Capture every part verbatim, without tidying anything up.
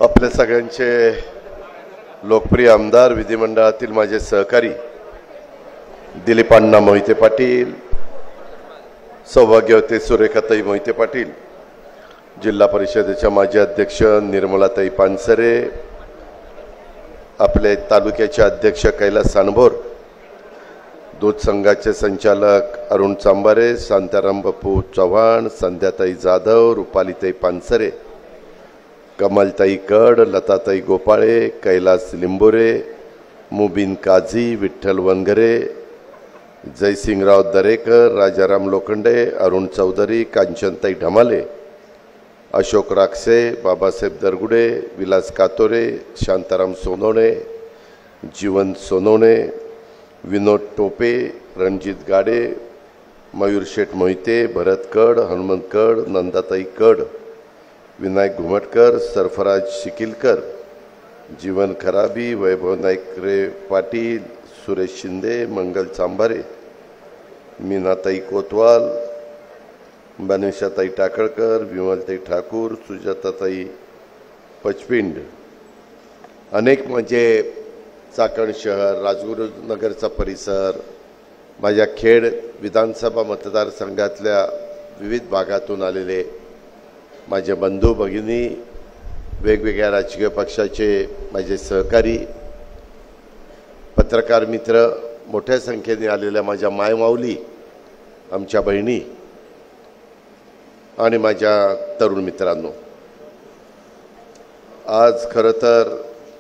आपले सगळ्यांचे लोकप्रिय आमदार, विधिमंडळातील माझे सहकारी दिलीप अण्णा मोहिते पाटील, सौभाग्यवती सुरेखाताई मोहिते पाटील, जिल्हा परिषदेच्या माजी अध्यक्ष निर्मलाताई पानसरे, आपले तालुक्याचे अध्यक्ष कैलास सानभोर, दूध संघाचे संचालक अरुण चांबारे, शांताराम बापू चव्हाण, संध्याताई जाधव, रुपालीताई पानसरे, कमलताई कड, लताताई गोपाळे, कैलास लिंबोरे, मुबीन काझी, विठ्ठल वनघरे, जयसिंगराव दरेकर, राजाराम लोखंडे, अरुण चौधरी, कांचनताई ढमाले, अशोक राक्षे, बाबासाहेब दरगुडे, विलास कातोरे, शांताराम सोनवणे, जीवन सोनवणे, विनोद टोपे, रणजित गाडे, मयूर शेठ मोहिते, भरत कड, हनुमंत कड, नंदाताई कड, विनायक घुमटकर, सरफराज शिकिलकर, जीवन खराबी, वैभव नाईकरे पाटील, सुरेश शिंदे, मंगल चांभारे, मीनाताई कोतवाल, बनिशाताई टाकळकर, विमलताई ठाकूर, सुजाताताई पचपिंड, अनेक म्हणजे चाकण शहर, राजगुरुनगरचा परिसर, माझ्या खेड विधानसभा मतदारसंघातल्या विविध भागातून आलेले माझे बंधू भगिनी, वेगवेगळ्या राजकीय पक्षाचे माझे सहकारी, पत्रकार मित्र, मोठ्या संख्येने आलेल्या माझ्या मायमाऊली, आमच्या बहिणी आणि माझ्या तरुण मित्रांनो, आज खरं तर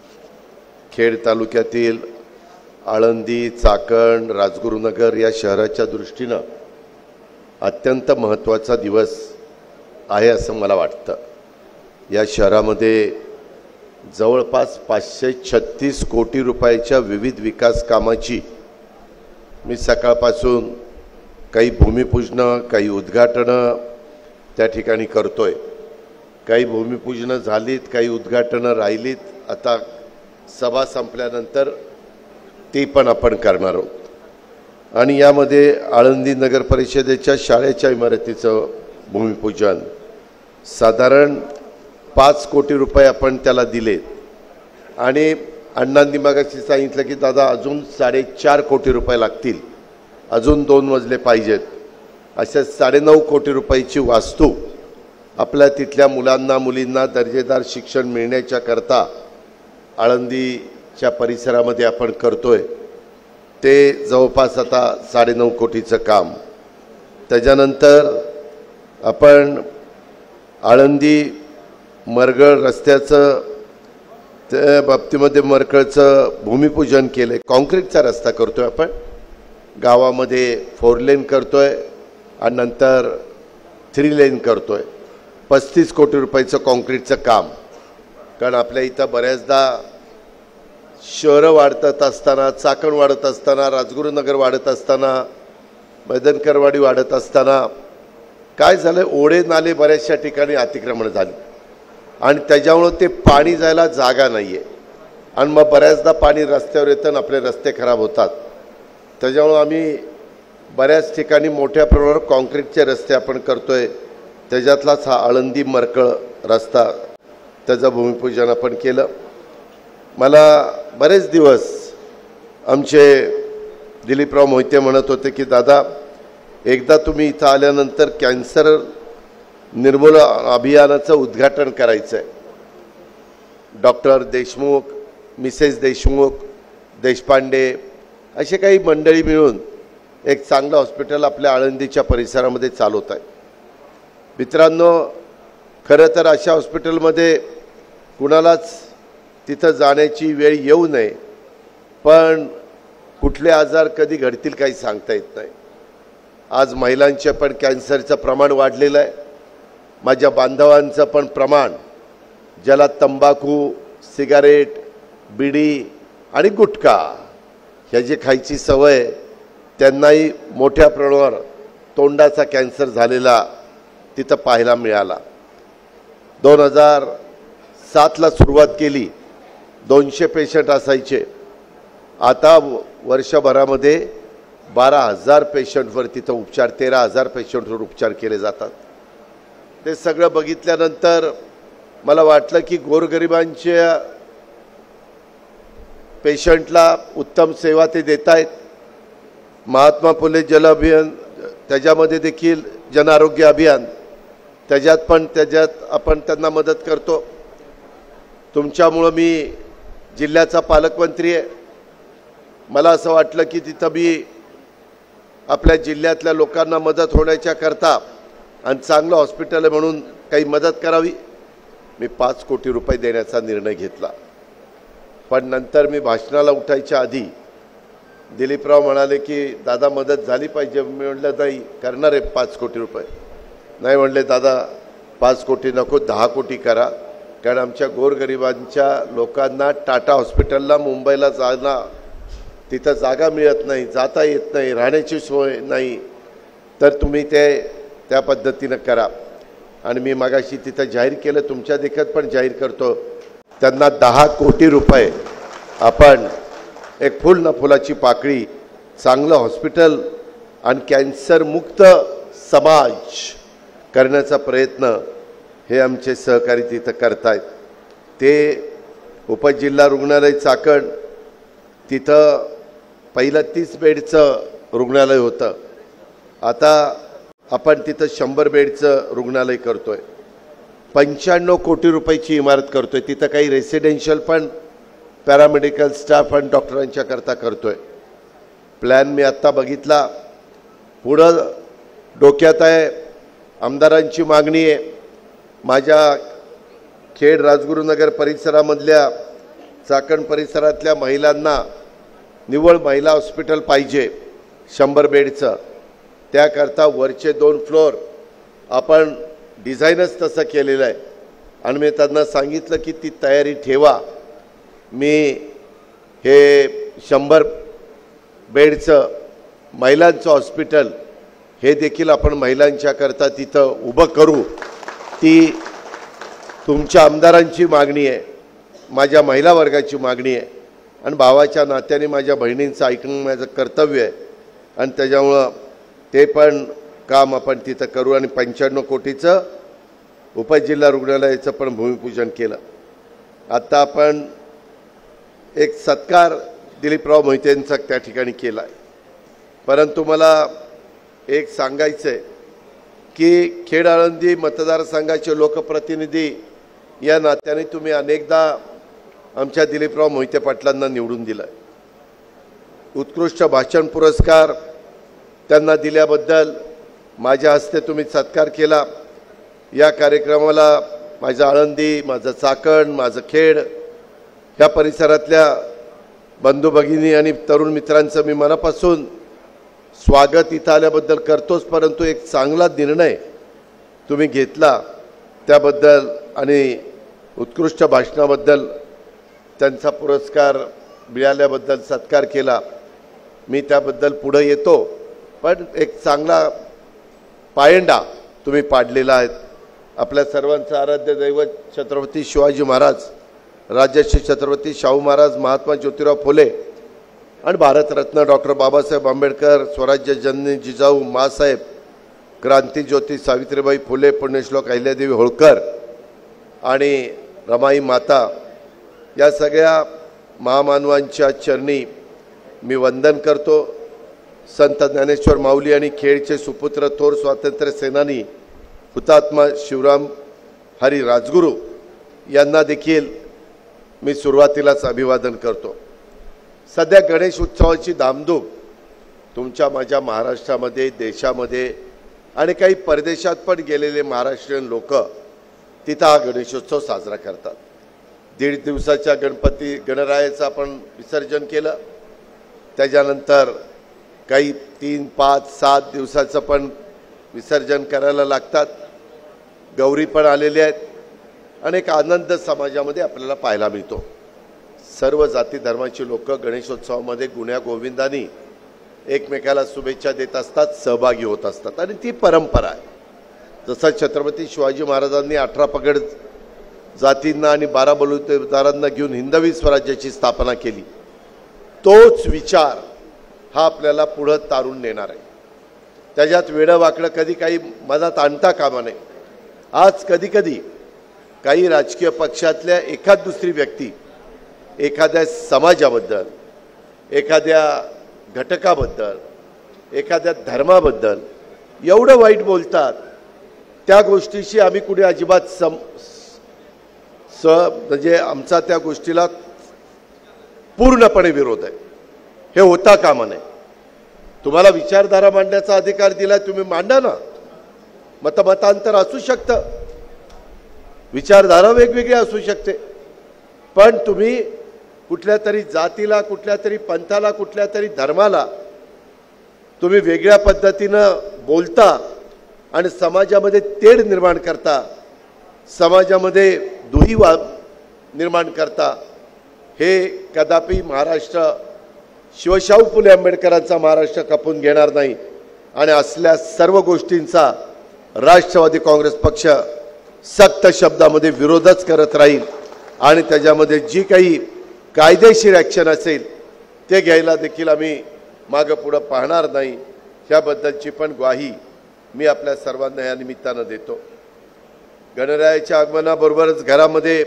खेड तालुक्यातील आळंदी, चाकण, राजगुरुनगर या शहराच्या दृष्टीनं अत्यंत महत्त्वाचा दिवस आहे असं मला वाटतं। या शहरामध्ये जवळपास पाचशे छत्तीस कोटी रुपयाच्या विविध विकास कामाची मी सकाळपासून काही भूमिपूजनं, काही उद्घाटनं त्या ठिकाणी करतोय। काही भूमिपूजनं झालीत, काही उद्घाटनं राहिलीत, आता सभा संपल्यानंतर ती पण आपण करणार आहोत। आणि यामध्ये आळंदी नगर परिषदेच्या शाळेच्या इमारतीचं भूमिपूजन, साधारण पाच कोटी रुपये आपण त्याला दिले आणि अण्णांनी मगाशी सांगितलं की दादा अजून साडेचार कोटी रुपये लागतील, अजून दोन मजले पाहिजेत, अशा साडेनऊ कोटी रुपयाची वास्तू आपल्या तिथल्या मुलांना मुलींना दर्जेदार शिक्षण मिळण्याच्या करता आळंदीच्या परिसरामध्ये आपण करतोय। ते जवळपास आता साडेनऊ कोटीचं काम। त्याच्यानंतर आपण आळंदी मरगळ रस्त्याचं त्या बाबतीमध्ये मरकळचं भूमिपूजन केले, कॉन्क्रीटचा रस्ता करतोय आपण, गावामध्ये फोर लेन करतोय आणि नंतर थ्री लेन करतोय। पस्तीस कोटी रुपयाचं कॉन्क्रीटचं काम, कारण आपल्या इथं बऱ्याचदा शहरं वाढत असताना, चाकण वाढत असताना, राजगुरुनगर वाढत असताना, मैदनकरवाडी वाढत असताना काय झालं, ओढे नाले बऱ्याचशा ठिकाणी अतिक्रमण झाली आणि त्याच्यामुळं ते पाणी जायला जागा नाही आहे आणि मग बऱ्याचदा पाणी रस्त्यावर येतं आणि आपले रस्ते खराब होतात। त्याच्यामुळं आम्ही बऱ्याच ठिकाणी मोठ्या प्रमाणावर कॉन्क्रीटचे रस्ते आपण करतोय। त्याच्यातलाच हा आळंदी मरकळ रस्ता, त्याचं भूमिपूजन आपण केलं। मला बरेच दिवस आमचे दिलीपराव मोहिते म्हणत होते की दादा एकदा तुम्ही इथं आल्यानंतर कॅन्सर निर्मूलन अभियानाचं उद्घाटन करायचं आहे। डॉक्टर देशमुख, मिसेस देशमुख, देशपांडे असे काही मंडळी मिळून एक चांगलं हॉस्पिटल आपल्या आळंदीच्या परिसरामध्ये चालवत आहे। मित्रांनो, खरं तर अशा हॉस्पिटलमध्ये कुणालाच तिथं जाण्याची वेळ येऊ नये, पण कुठले आजार कधी घडतील काही सांगता येत नाही। आज महिलांचे पण कॅन्सरचं प्रमाण वाढलेलं आहे। माझ्या बांधवांचं पण प्रमाण, ज्याला तंबाखू, सिगारेट, बिडी आणि गुटखा ह्याची खायची सवय, त्यांनाही मोठ्या प्रमाणावर तोंडाचा कॅन्सर झालेला तिथं पाहायला मिळाला। दोन हजार सातला सुरुवात केली, दोनशे पेशंट असायचे, आता वर्षभरामध्ये बारा हजार पेशंटवर तिथं उपचार, तेरा हजार पेशंटवर उपचार केले जातात। ते सगळं बघितल्यानंतर मला वाटलं की गोरगरिबांच्या पेशंटला उत्तम सेवा ते देत आहेत. महात्मा फुले जल अभियान त्याच्यामध्ये देखील जन आरोग्य अभियान त्याच्यात पण त्याच्यात आपण त्यांना मदत करतो. तुमच्यामुळं मी जिल्ह्याचा पालकमंत्री आहे. मला असं वाटलं की तिथं मी आपल्या जिल्ह्यातल्या लोकांना मदत होण्याच्या करता आणि चांगलं हॉस्पिटल म्हणून काही मदत करावी. मी पाच कोटी रुपये देण्याचा निर्णय घेतला. पण नंतर मी भाषणाला उठायच्या आधी दिलीपराव म्हणाले की दादा मदत झाली पाहिजे. मी म्हटलं नाही करणार आहे पाच कोटी रुपये. नाही म्हणले दादा पाच कोटी नको दहा कोटी करा, कारण आमच्या गोरगरिबांच्या लोकांना टाटा हॉस्पिटलला मुंबईला जाणं तिथं जागा मिळत नाही, जाता येत नाही, राहण्याची सोय नाही, तर तुम्ही ते त्या पद्धतीनं करा. आणि मी मगाशी तिथं जाहीर केलं, तुमच्या देखत पण जाहीर करतो, त्यांना दहा कोटी रुपये आपण एक फुल ना फुलाची पाकळी चांगलं हॉस्पिटल आणि कॅन्सरमुक्त समाज करण्याचा प्रयत्न हे आमचे सहकारी तिथं करतायत. ते उपजिल्हा रुग्णालय चाकण तिथं पहिलं तीस बेडचं रुग्णालय होतं. आता आपण तिथं शंभर बेडचं रुग्णालय करतोय. पंच्याण्णव कोटी रुपयाची इमारत करतोय. तिथं काही रेसिडेन्शियल पण पॅरामेडिकल स्टाफ आणि डॉक्टरांच्या करता करतोय. प्लॅन मी आत्ता बघितला. पुढं डोक्यात आहे, आमदारांची मागणी आहे, माझ्या खेड राजगुरुनगर परिसरामधल्या चाकण परिसरातल्या महिलांना निव्वळ महिला हॉस्पिटल पाहिजे शंभर बेडचं. त्याकरता वरचे दोन फ्लोअर आपण डिझाईनच तसं केलेलं आहे. आणि मी त्यांना सांगितलं की ती तयारी ठेवा. मी हे शंभर बेडचं महिलांचं हॉस्पिटल हे देखील आपण महिलांच्या करता तिथं उभं करू. ती तुमच्या आमदारांची मागणी आहे, माझ्या महिला वर्गाची मागणी आहे, आणि भावाच्या नात्याने माझ्या बहिणींचं ऐकणं माझं कर्तव्य आहे. आणि त्याच्यामुळं ते पण काम आपण तिथं करू. आणि पंच्याण्णव कोटीचं उपजिल्हा रुग्णालयाचं पण भूमिपूजन केलं. आत्ता आपण एक सत्कार दिलीपराव मोहितेंचा त्या ठिकाणी केला आहे. परंतु मला एक सांगायचं आहे की खेड आळंदी मतदारसंघाचे लोकप्रतिनिधी या नात्याने तुम्ही अनेकदा आमच्या दिलीपराव मोहिते पाटलांना निवडून दिलं. उत्कृष्ट भाषण पुरस्कार त्यांना दिल्याबद्दल माझ्या हस्ते तुम्ही सत्कार केला. या कार्यक्रमाला माझं आळंदी, माझं चाकण, माझं खेड ह्या परिसरातल्या बंधू भगिनी आणि तरुण मित्रांचं मी मनापासून स्वागत इथं आल्याबद्दल करतोच. परंतु एक चांगला निर्णय तुम्ही घेतला त्याबद्दल आणि उत्कृष्ट भाषणाबद्दल त्यांचा पुरस्कार मिळाल्याबद्दल सत्कार केला. मी त्याबद्दल पुढे येतो. पण एक चांगला पायंडा तुम्ही पाडलेला आहे. आपल्या सर्वांचं आराध्य दैवत छत्रपती शिवाजी महाराज, राजर्षी छत्रपती शाहू महाराज, महात्मा ज्योतिराव फुले आणि भारतरत्न डॉक्टर बाबासाहेब आंबेडकर, स्वराज्य जननी जिजाऊ माँसाहेब, क्रांतिज्योती सावित्रीबाई फुले, पुण्यश्लोक अहिल्यादेवी होळकर आणि रमाई माता या सगळ्या महामानवांच्या चरणी मी वंदन करतो. संत ज्ञानेश्वर माऊली आणि खेडचे सुपुत्र थोर स्वातंत्र्य सेनानी हुतात्मा शिवराम हरी राजगुरू यांना देखील मी सुरुवातीलाच अभिवादन करतो. सध्या गणेश उत्सवाची धामधूम तुमच्या माझ्या महाराष्ट्रामध्ये, देशामध्ये आणि काही परदेशात पण गेलेले महाराष्ट्रीयन लोक तिथं हा गणेशोत्सव साजरा करतात. दीड दिवसाच्या गणपती गणरायाचं आपण विसर्जन केलं. त्याच्यानंतर काही तीन पाच सात दिवसाचं पण विसर्जन करायला लागतात. गौरी पण आलेले आहेत. अनेक आनंद समाजामध्ये आपल्याला पाहायला मिळतो. सर्व जाती धर्माची लोक गणेशोत्सवामध्ये गुण्या गोविंदानी एकमेकाला शुभेच्छा देत असतात, सहभागी होत असतात आणि ती परंपरा आहे. जसं छत्रपती शिवाजी महाराजांनी अठरा पगड जातींना आणि बारा बलुतेदारांना घेऊन हिंदवी स्वराज्याची स्थापना केली, तोच विचार हा आपल्याला पुढे तारून नेणार आहे. त्याच्यात वेडं वाकडं कधी काही मनात आणता कामा नये. आज कधी कधी काही राजकीय पक्षातल्या एखाद दुसरी व्यक्ती एखाद्या समाजाबद्दल, एखाद्या घटकाबद्दल, एखाद्या धर्माबद्दल एवढं वाईट बोलतात, त्या गोष्टीशी आम्ही कुठे अजिबात सम स म्हणजे आमचा त्या गोष्टीला पूर्णपणे विरोध आहे. हे होता कामा नये. तुम्हाला विचारधारा मांडण्याचा अधिकार दिला, तुम्ही मांडा ना. मतमतांतर असू शकतं, विचारधारा वेगवेगळी असू शकते, पण तुम्ही कुठल्या तरी जातीला, कुठल्या तरी पंथाला, कुठल्या तरी धर्माला तुम्ही वेगळ्या पद्धतीनं बोलता आणि समाजामध्ये तेढ निर्माण करता, समाजामध्ये दुही वा निर्माण करता. हे कदापि महाराष्ट्र शिवशाहू फुले आंबेडकरांचा महाराष्ट्र खपून घेणार नाही. आणि असल्या सर्व गोष्टींचा राष्ट्रवादी काँग्रेस पक्ष सक्त शब्दामध्ये विरोधच करत राहील. आणि त्याच्यामध्ये जी काही कायदेशीर ॲक्शन असेल ते घ्यायला देखील आम्ही मागं पुढं पाहणार नाही. ह्याबद्दलची पण ग्वाही मी आपल्या सर्वांना या निमित्तानं देतो. गणरायाच्या आगमनाबरोबरच घरामध्ये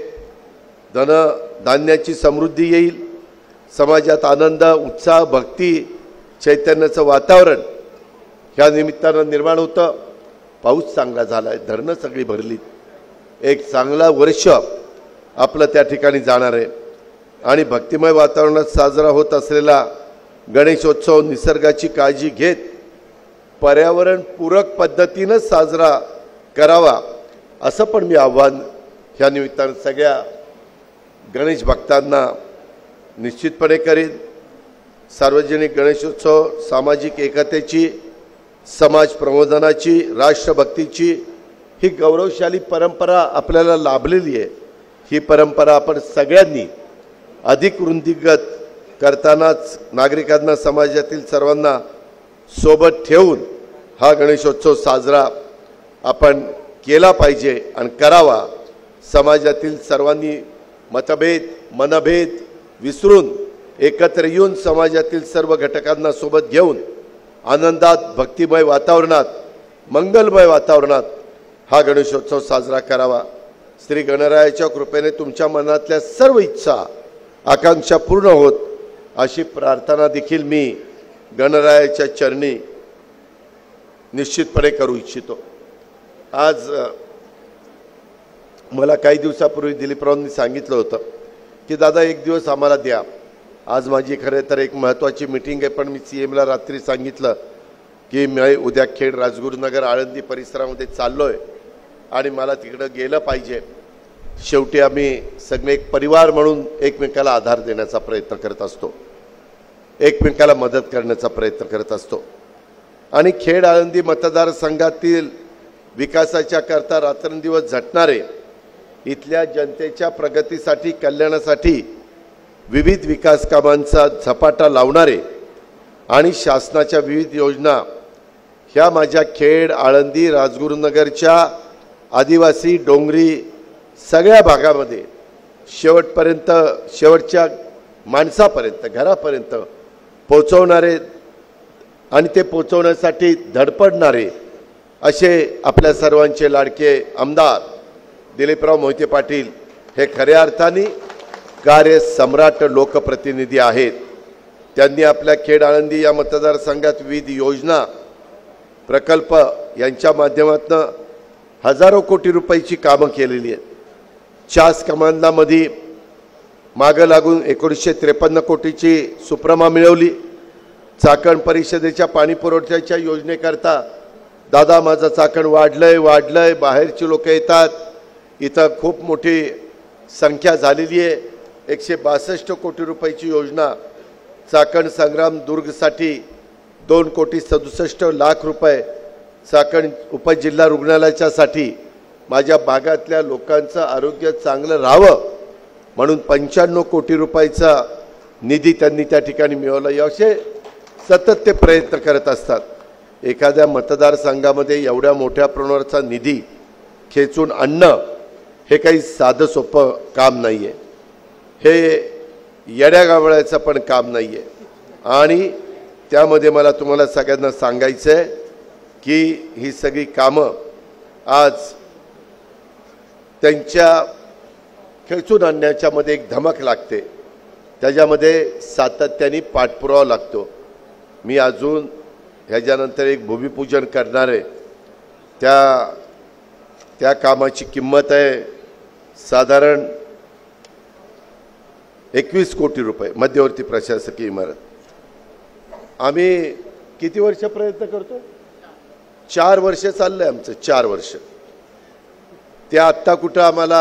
धन धान्याची समृद्धी येईल, समाजात आनंद, उत्साह, भक्ती, चैतन्याचं वातावरण ह्या निमित्तानं निर्माण होतं. पाऊस चांगला झाला आहे, धरणं सगळी भरलीत, एक चांगला वर्ष आपलं त्या ठिकाणी जाणार आहे. आणि भक्तिमय वातावरणात साजरा होत असलेला गणेशोत्सव निसर्गाची काळजी घेत पर्यावरणपूरक पद्धतीनं साजरा करावा, असं पण मी आव्हान ह्या निमित्तानं सगळ्या गणेश भक्तांना निश्चितपणे करेन. सार्वजनिक गणेशोत्सव सामाजिक एकतेची, समाज प्रबोधनाची, राष्ट्रभक्तीची ही गौरवशाली परंपरा आपल्याला लाभलेली आहे. ही परंपरा आपण सगळ्यांनी अधिक वृद्धिंगत करतानाच नागरिकांना, समाजातील सर्वांना सोबत ठेवून हा गणेशोत्सव साजरा आपण केला पाहिजे आणि करावा. समाजातील सर्वांनी मतभेद, मनभेद विसरून एकत्र येऊन समाजातील सर्व घटकांना सोबत घेऊन आनंदात, भक्तिमय वातावरणात, मंगलमय वातावरणात हा गणेशोत्सव साजरा करावा. श्री गणरायाच्या कृपेने तुमच्या मनातल्या सर्व इच्छा, आकांक्षा पूर्ण होत अशी प्रार्थना देखील मी गणरायाच्या चरणी निश्चितपणे करू इच्छितो. आज मला काही दिवसापूर्वी दिलीपरावांनी सांगितलं होतं की दादा एक दिवस आम्हाला द्या. आज माझी खरे तर एक महत्त्वाची मीटिंग आहे, पण मी सी एमला रात्री सांगितलं की मी उद्या खेड, राजगुरुनगर, आळंदी परिसरामध्ये चाललो आहे आणि मला तिकडं गेलं पाहिजे. शेवटी आम्ही सगळे एक परिवार म्हणून एकमेकाला आधार देण्याचा प्रयत्न करत असतो, एकमेकाला मदत करण्याचा प्रयत्न करत असतो. आणि खेड आळंदी मतदारसंघातील विकासाच्या करता रात्रंदिवस झटणारे, इथल्या जनतेच्या प्रगतीसाठी, कल्याणासाठी विविध विकास कामांचा झपाटा लावणारे आणि शासनाच्या विविध योजना ह्या माझ्या खेड, आळंदी, राजगुरुनगरच्या आदिवासी, डोंगरी सगळ्या भागामध्ये शेवटपर्यंत, शेवटच्या माणसापर्यंत, घरापर्यंत पोचवणारे आणि ते पोचवण्यासाठी धडपडणारे असे आपल्या सर्वांचे लाडके आमदार दिलीपराव मोहिते पाटील हे खऱ्या अर्थाने कार्य सम्राट लोकप्रतिनिधी आहेत. त्यांनी आपल्या खेड, आळंदी या मतदारसंघात विविध योजना, प्रकल्प यांच्या माध्यमातून हजारो कोटी रुपयाची कामं केलेली आहेत. चास कमांडामध्ये मागं लागून एकोणीसशे त्रेपन्न कोटीची सुप्रमा मिळवली. चाकण परिषदेच्या पाणी पुरवठ्याच्या योजनेकरता दादा माझं चाकण वाढलंय वाढलंय बाहेरची लोक येतात, इथं खूप मोठी संख्या झालेली आहे. एकशे बासष्ट कोटी रुपयाची योजना चाकण संग्राम दुर्गसाठी, दोन कोटी सदुसष्ट लाख रुपये चाकण उपजिल्हा रुग्णालयाच्यासाठी, माझ्या भागातल्या लोकांचं आरोग्य चांगलं राहावं म्हणून पंच्याण्णव कोटी रुपयाचा निधी त्यांनी त्या ठिकाणी मिळवला. असे सतत ते प्रयत्न करत असतात. एखाद्या मतदारसंघामध्ये एवढ्या मोठ्या प्रमाणाचा निधी खेचून आणणं हे काही साधं सोपं काम नाही आहे. हे येड्यागावळ्याचं पण काम नाही आहे. आणि त्यामध्ये मला तुम्हाला सगळ्यांना सांगायचं आहे की ही सगळी कामं आज त्यांच्या खेचून आणण्याच्या मध्ये एक धमक लागते, त्याच्यामध्ये सातत्याने पाठपुरावा लागतो. मी अजून ह्याच्यानंतर एक भूमिपूजन करणार आहे. त्या त्या कामाची किंमत आहे साधारण एकवीस कोटी रुपये, मध्यवर्ती प्रशासकीय इमारत. आम्ही किती वर्ष प्रयत्न करतो? चार वर्ष चाललंय आमचं, चार वर्ष. ते आत्ता कुठं आम्हाला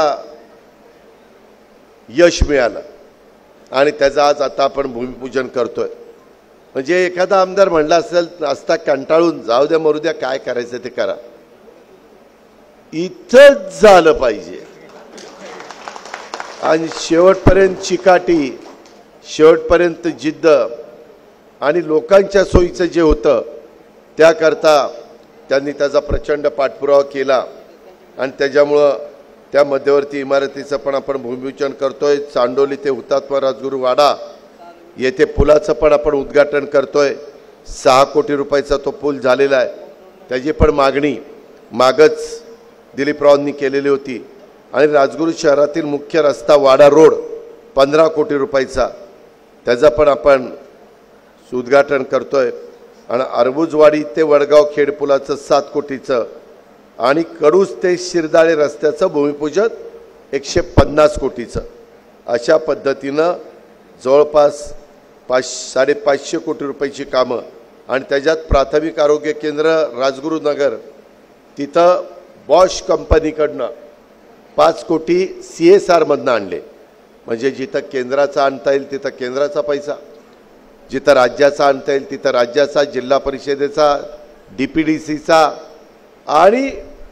यश मिळालं आणि त्याचं आज आता आपण भूमिपूजन करतोय. म्हणजे एखादा आमदार म्हणला असेल असता कंटाळून जाऊ द्या मरू द्या, काय करायचं ते करा. इथंच झालं पाहिजे आणि शेवटपर्यंत चिकाटी, शेवटपर्यंत जिद्द आणि लोकांच्या सोयीचं जे होतं त्याकरता त्यांनी त्याचा प्रचंड पाठपुरावा केला आणि त्याच्यामुळं त्या मध्यवर्ती इमारतीचं पण आपण भूमिपूजन करतोय. चांडोली ते हुतात्मा राजगुरू वाडा येथे पुलाचं पण आपण उद्घाटन करतोय. सहा कोटी रुपयाचा तो पूल झालेला आहे. त्याची पण मागणी मागच दिलीपरावांनी केलेली होती. आणि राजगुरू शहरातील मुख्य रस्ता वाडा रोड पंधरा कोटी रुपयाचा, त्याचं पण आपण उद्घाटन करतोय. आणि अरबुजवाडी ते वडगाव खेड पुलाचं सात कोटीचं आणि कडूस ते शिरदाळे रस्त्याचं भूमिपूजन एकशे पन्नास कोटीचं. अशा पद्धतीनं जवळपास पाच साडेपाचशे कोटी रुपयाची कामं. आणि त्याच्यात प्राथमिक आरोग्य केंद्र राजगुरुनगर तिथं बॉश कंपनीकडनं पाच कोटी सी एस आरमधनं आणले. म्हणजे जिथं केंद्राचा आणता येईल तिथं केंद्राचा पैसा, जिथं राज्याचा आणता येईल तिथं राज्याचा, जिल्हा परिषदेचा, डी पी डी सीचा आणि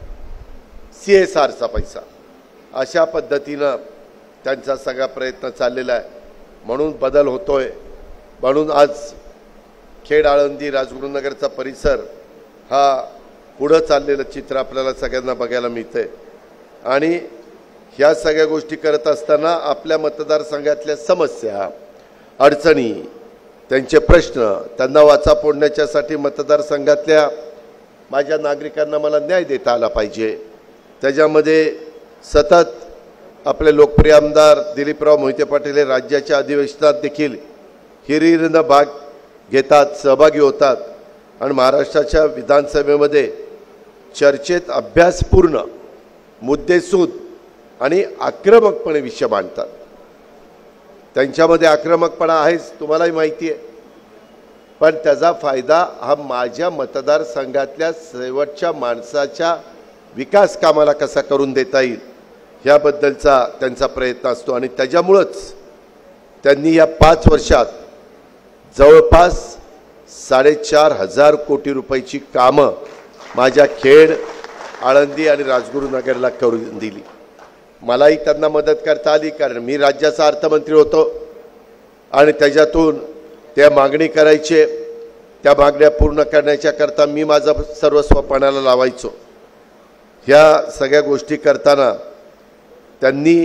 सी एस आरचा पैसा. अशा पद्धतीनं त्यांचा सगळा प्रयत्न चाललेला आहे. म्हणून बदल होतोय. म्हणून आज खेड आळंदी राजगुरुनगरचा परिसर हा पुढं चाललेलं चित्र आपल्याला सगळ्यांना बघायला मिळतंय. आणि ह्या सगळ्या गोष्टी करत असताना आपल्या मतदारसंघातल्या समस्या, अडचणी, त्यांचे प्रश्न त्यांना वाचा फोडण्याच्यासाठी मतदारसंघातल्या माझ्या नागरिकांना मला न्याय देता आला पाहिजे. त्याच्यामध्ये सतत आपले लोकप्रिय आमदार दिलीपराव मोहिते पाटील हे राज्याच्या अधिवेशनात देखील हिरिरीनं भाग घेतात, सहभागी होतात आणि महाराष्ट्राच्या विधानसभेमध्ये चर्चेत अभ्यासपूर्ण, मुद्देसूद आणि आक्रमकपणे विषय मांडतात. त्यांच्यामध्ये आक्रमकपणा आहेच, तुम्हालाही माहिती आहे. पण त्याचा फायदा हा माझ्या मतदारसंघातल्या शेवटच्या माणसाच्या विकास कामाला कसा करून देता येईल ह्याबद्दलचा त्यांचा प्रयत्न असतो. आणि त्याच्यामुळंच त्यांनी या पाच वर्षात जवळपास साडेचार हजार कोटी रुपयाची कामं माझ्या खेड, आळंदी आणि राजगुरुनगरला करून दिली. मलाही त्यांना मदत करता आली, कारण मी राज्याचा अर्थमंत्री होतो आणि त्याच्यातून त्या मागणी करायचे, त्या मागण्या पूर्ण करण्याच्या करता मी माझं सर्वस्व पणाला लावायचो. ह्या सगळ्या गोष्टी करताना त्यांनी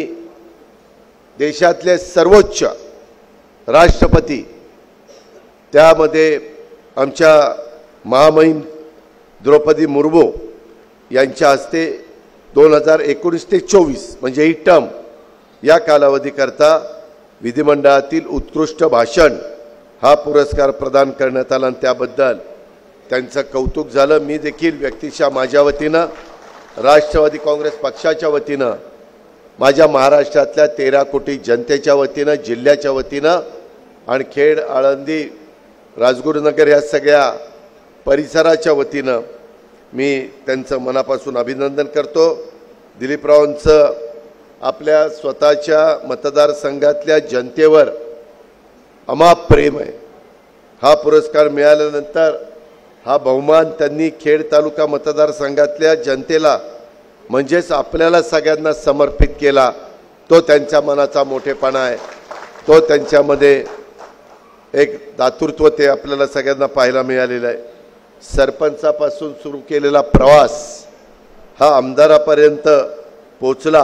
देशातले सर्वोच्च राष्ट्रपती, त्यामध्ये आमच्या महामहिम द्रौपदी मुर्मू यांच्या हस्ते दोन हजार एकोणीस ते चोवीस म्हणजे ही टर्म या कालावधीकरता विधिमंडळातील उत्कृष्ट भाषण हा पुरस्कार प्रदान करण्यात आला आणि त्याबद्दल त्यांचं कौतुक झालं. मी देखील व्यक्तिशः माझ्या वतीनं, राष्ट्रवादी काँग्रेस पक्षाच्या वतीनं, माझ्या महाराष्ट्रातल्या तेरा कोटी जनतेच्या वतीनं, जिल्ह्याच्या वतीनं आणि खेड, आळंदी, राजगुरुनगर या सगळ्या परिसराच्या वतीनं मी त्यांचं मनापासून अभिनंदन करतो. दिलीपरावांचं आपल्या स्वतःच्या मतदारसंघातल्या जनतेवर अमाप प्रेम आहे. हा पुरस्कार मिळाल्यानंतर हा बहुमान त्यांनी खेड तालुका मतदारसंघातल्या जनतेला म्हणजेच आपल्याला सगळ्यांना समर्पित केला. तो त्यांच्या मनाचा मोठेपणा आहे, तो त्यांच्यामध्ये एक दातृत्व ते आपल्याला सगळ्यांना पाहायला मिळालेलं आहे. सरपंचापासून सुरू केलेला प्रवास हा आमदारापर्यंत पोचला.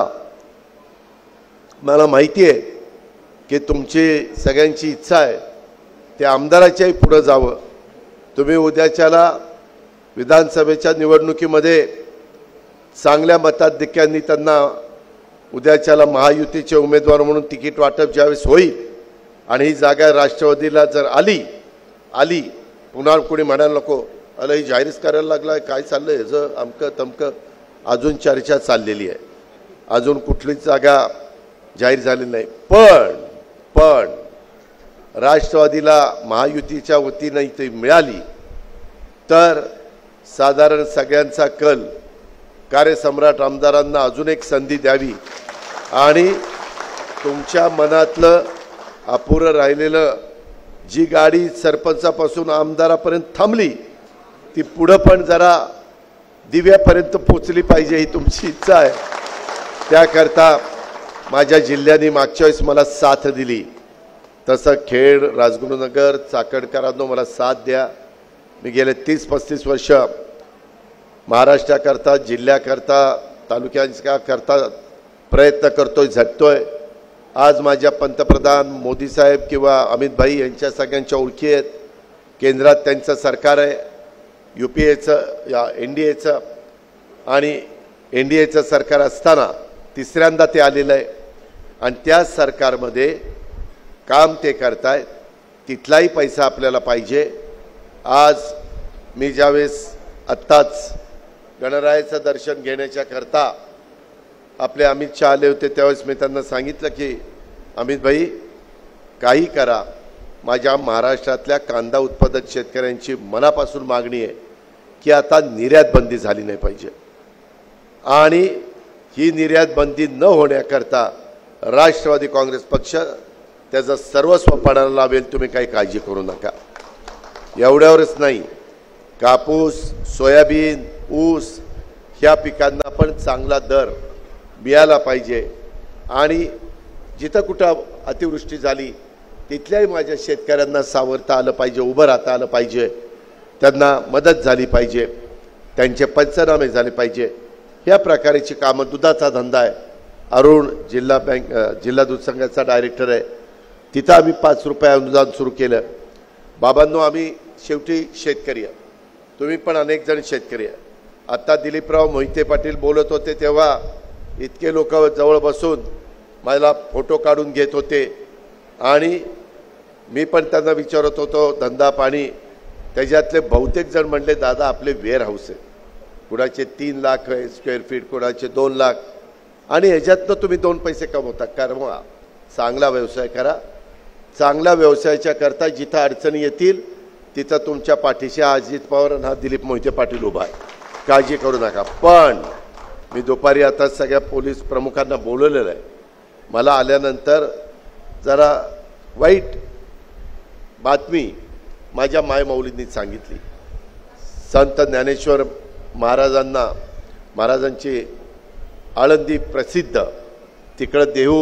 मला माहिती आहे की तुमची सगळ्यांची इच्छा आहे ते आमदाराच्याही पुढे जावं. तुम्ही उद्याच्याला विधानसभेच्या निवडणुकीमध्ये चांगल्या मताधिक्यांनी त्यांना उद्याच्याला महायुतीचे उमेदवार म्हणून तिकीट वाटप ज्यावेळेस होईल आणि ही जागा राष्ट्रवादीला जर आली आली पुन्हा कोणी म्हणायला नको अरे ही जाहीरच करायला लागला काय चाललंय ह्याचं अमकं तमकं अजून चर्चा चाललेली आहे. अजून कुठलीच जागा जाहीर झालेली नाही. पण पण राष्ट्रवादीला महायुतीच्या वतीनं इथे मिळाली तर साधारण सगळ्यांचा कल कार्यसम्राट आमदारांना अजून एक संधी द्यावी आणि तुमच्या मनातलं अपुरं राहिलेलं जी गाडी सरपंचापासून आमदारापर्यंत थांबली ती पुढं पण जरा दिव्यापर्यंत पोचली पाहिजे ही तुमची इच्छा आहे. त्याकरता माझ्या जिल्ह्याने मागच्या वेळेस मला साथ दिली तसं खेड राजगुरुनगर चाकणकरांनो मला साथ द्या. मी गेले तीस पस्तीस वर्ष महाराष्ट्राकरता जिल्ह्याकरता तालुक्यांकरता प्रयत्न करतोय झटतोय. आज माझ्या पंतप्रधान मोदी साहेब किंवा अमित भाई यांच्या सगळ्यांच्या ओळखी आहेत. केंद्रात त्यांचं सरकार आहे यू पी एचं या एन डी एचं आणि एन डी एचं सरकार असताना तिसऱ्यांदा ते आलेलं आहे आणि त्या सरकारमध्ये काम ते करतायत. तिथलाही पैसा आपल्याला पाहिजे. आज मी ज्यावेळेस आत्ताच गणरायाचं दर्शन घेण्याच्या करता आपले अमित शहा आले होते त्यावेळेस मी त्यांना सांगितलं की अमित भाई काही करा माझ्या महाराष्ट्रातल्या कांदा उत्पादक शेतकऱ्यांची मनापासून मागणी आहे की आता निर्यात बंदी झाली नाही पाहिजे आणि ही निर्यात बंदी न होण्याकरता राष्ट्रवादी काँग्रेस पक्ष त्याचं सर्वस्व पणाला लावेल. तुम्ही काही काळजी करू नका. एवढ्यावरच नाही कापूस सोयाबीन ऊस ह्या पिकांना पण चांगला दर मिळाला पाहिजे आणि जिथं कुठं अतिवृष्टी झाली तिथल्याही माझ्या शेतकऱ्यांना सावरता आलं पाहिजे उभं राहता आलं पाहिजे. त्यांना मदत झाली पाहिजे त्यांचे पंचनामे झाले पाहिजे. ह्या प्रकारची कामं दुधाचा धंदा आहे. अरुण जिल्हा बँक जिल्हा दूध संघाचा डायरेक्टर आहे. तिथं आम्ही पाच रुपये अनुदान सुरू केलं. बाबांनो आम्ही शेवटी शेतकरी आहे. तुम्ही पण अनेक जण शेतकरी आहे. आत्ता दिलीपराव मोहिते पाटील बोलत होते तेव्हा इतके लोक जवळ बसून मला फोटो काढून घेत होते आणि मी पण त्यांना विचारत होतो धंदा पाणी. त्याच्यातले बहुतेक जण म्हणले दादा आपले वेअर हाऊस आहे कुणाचे तीन लाख आहे स्क्वेअर फीट कुणाचे दोन लाख आणि ह्याच्यातनं तुम्ही दोन पैसे कमवता. करा चांगला व्यवसाय करा. चांगल्या व्यवसायाच्या करता जिथं अडचणी येतील तिथं तुमच्या पाठीशी अजित पवार आणि हा दिलीप मोहिते पाटील उभा आहे. काळजी करू नका. पण मी दुपारी आता सगळ्या पोलीस प्रमुखांना बोलवलेलं आहे. मला आल्यानंतर जरा वाईट बातमी माझ्या मायमाऊलींनी सांगितली. संत ज्ञानेश्वर महाराजांना महाराजांची आळंदी प्रसिद्ध तिकडं देहू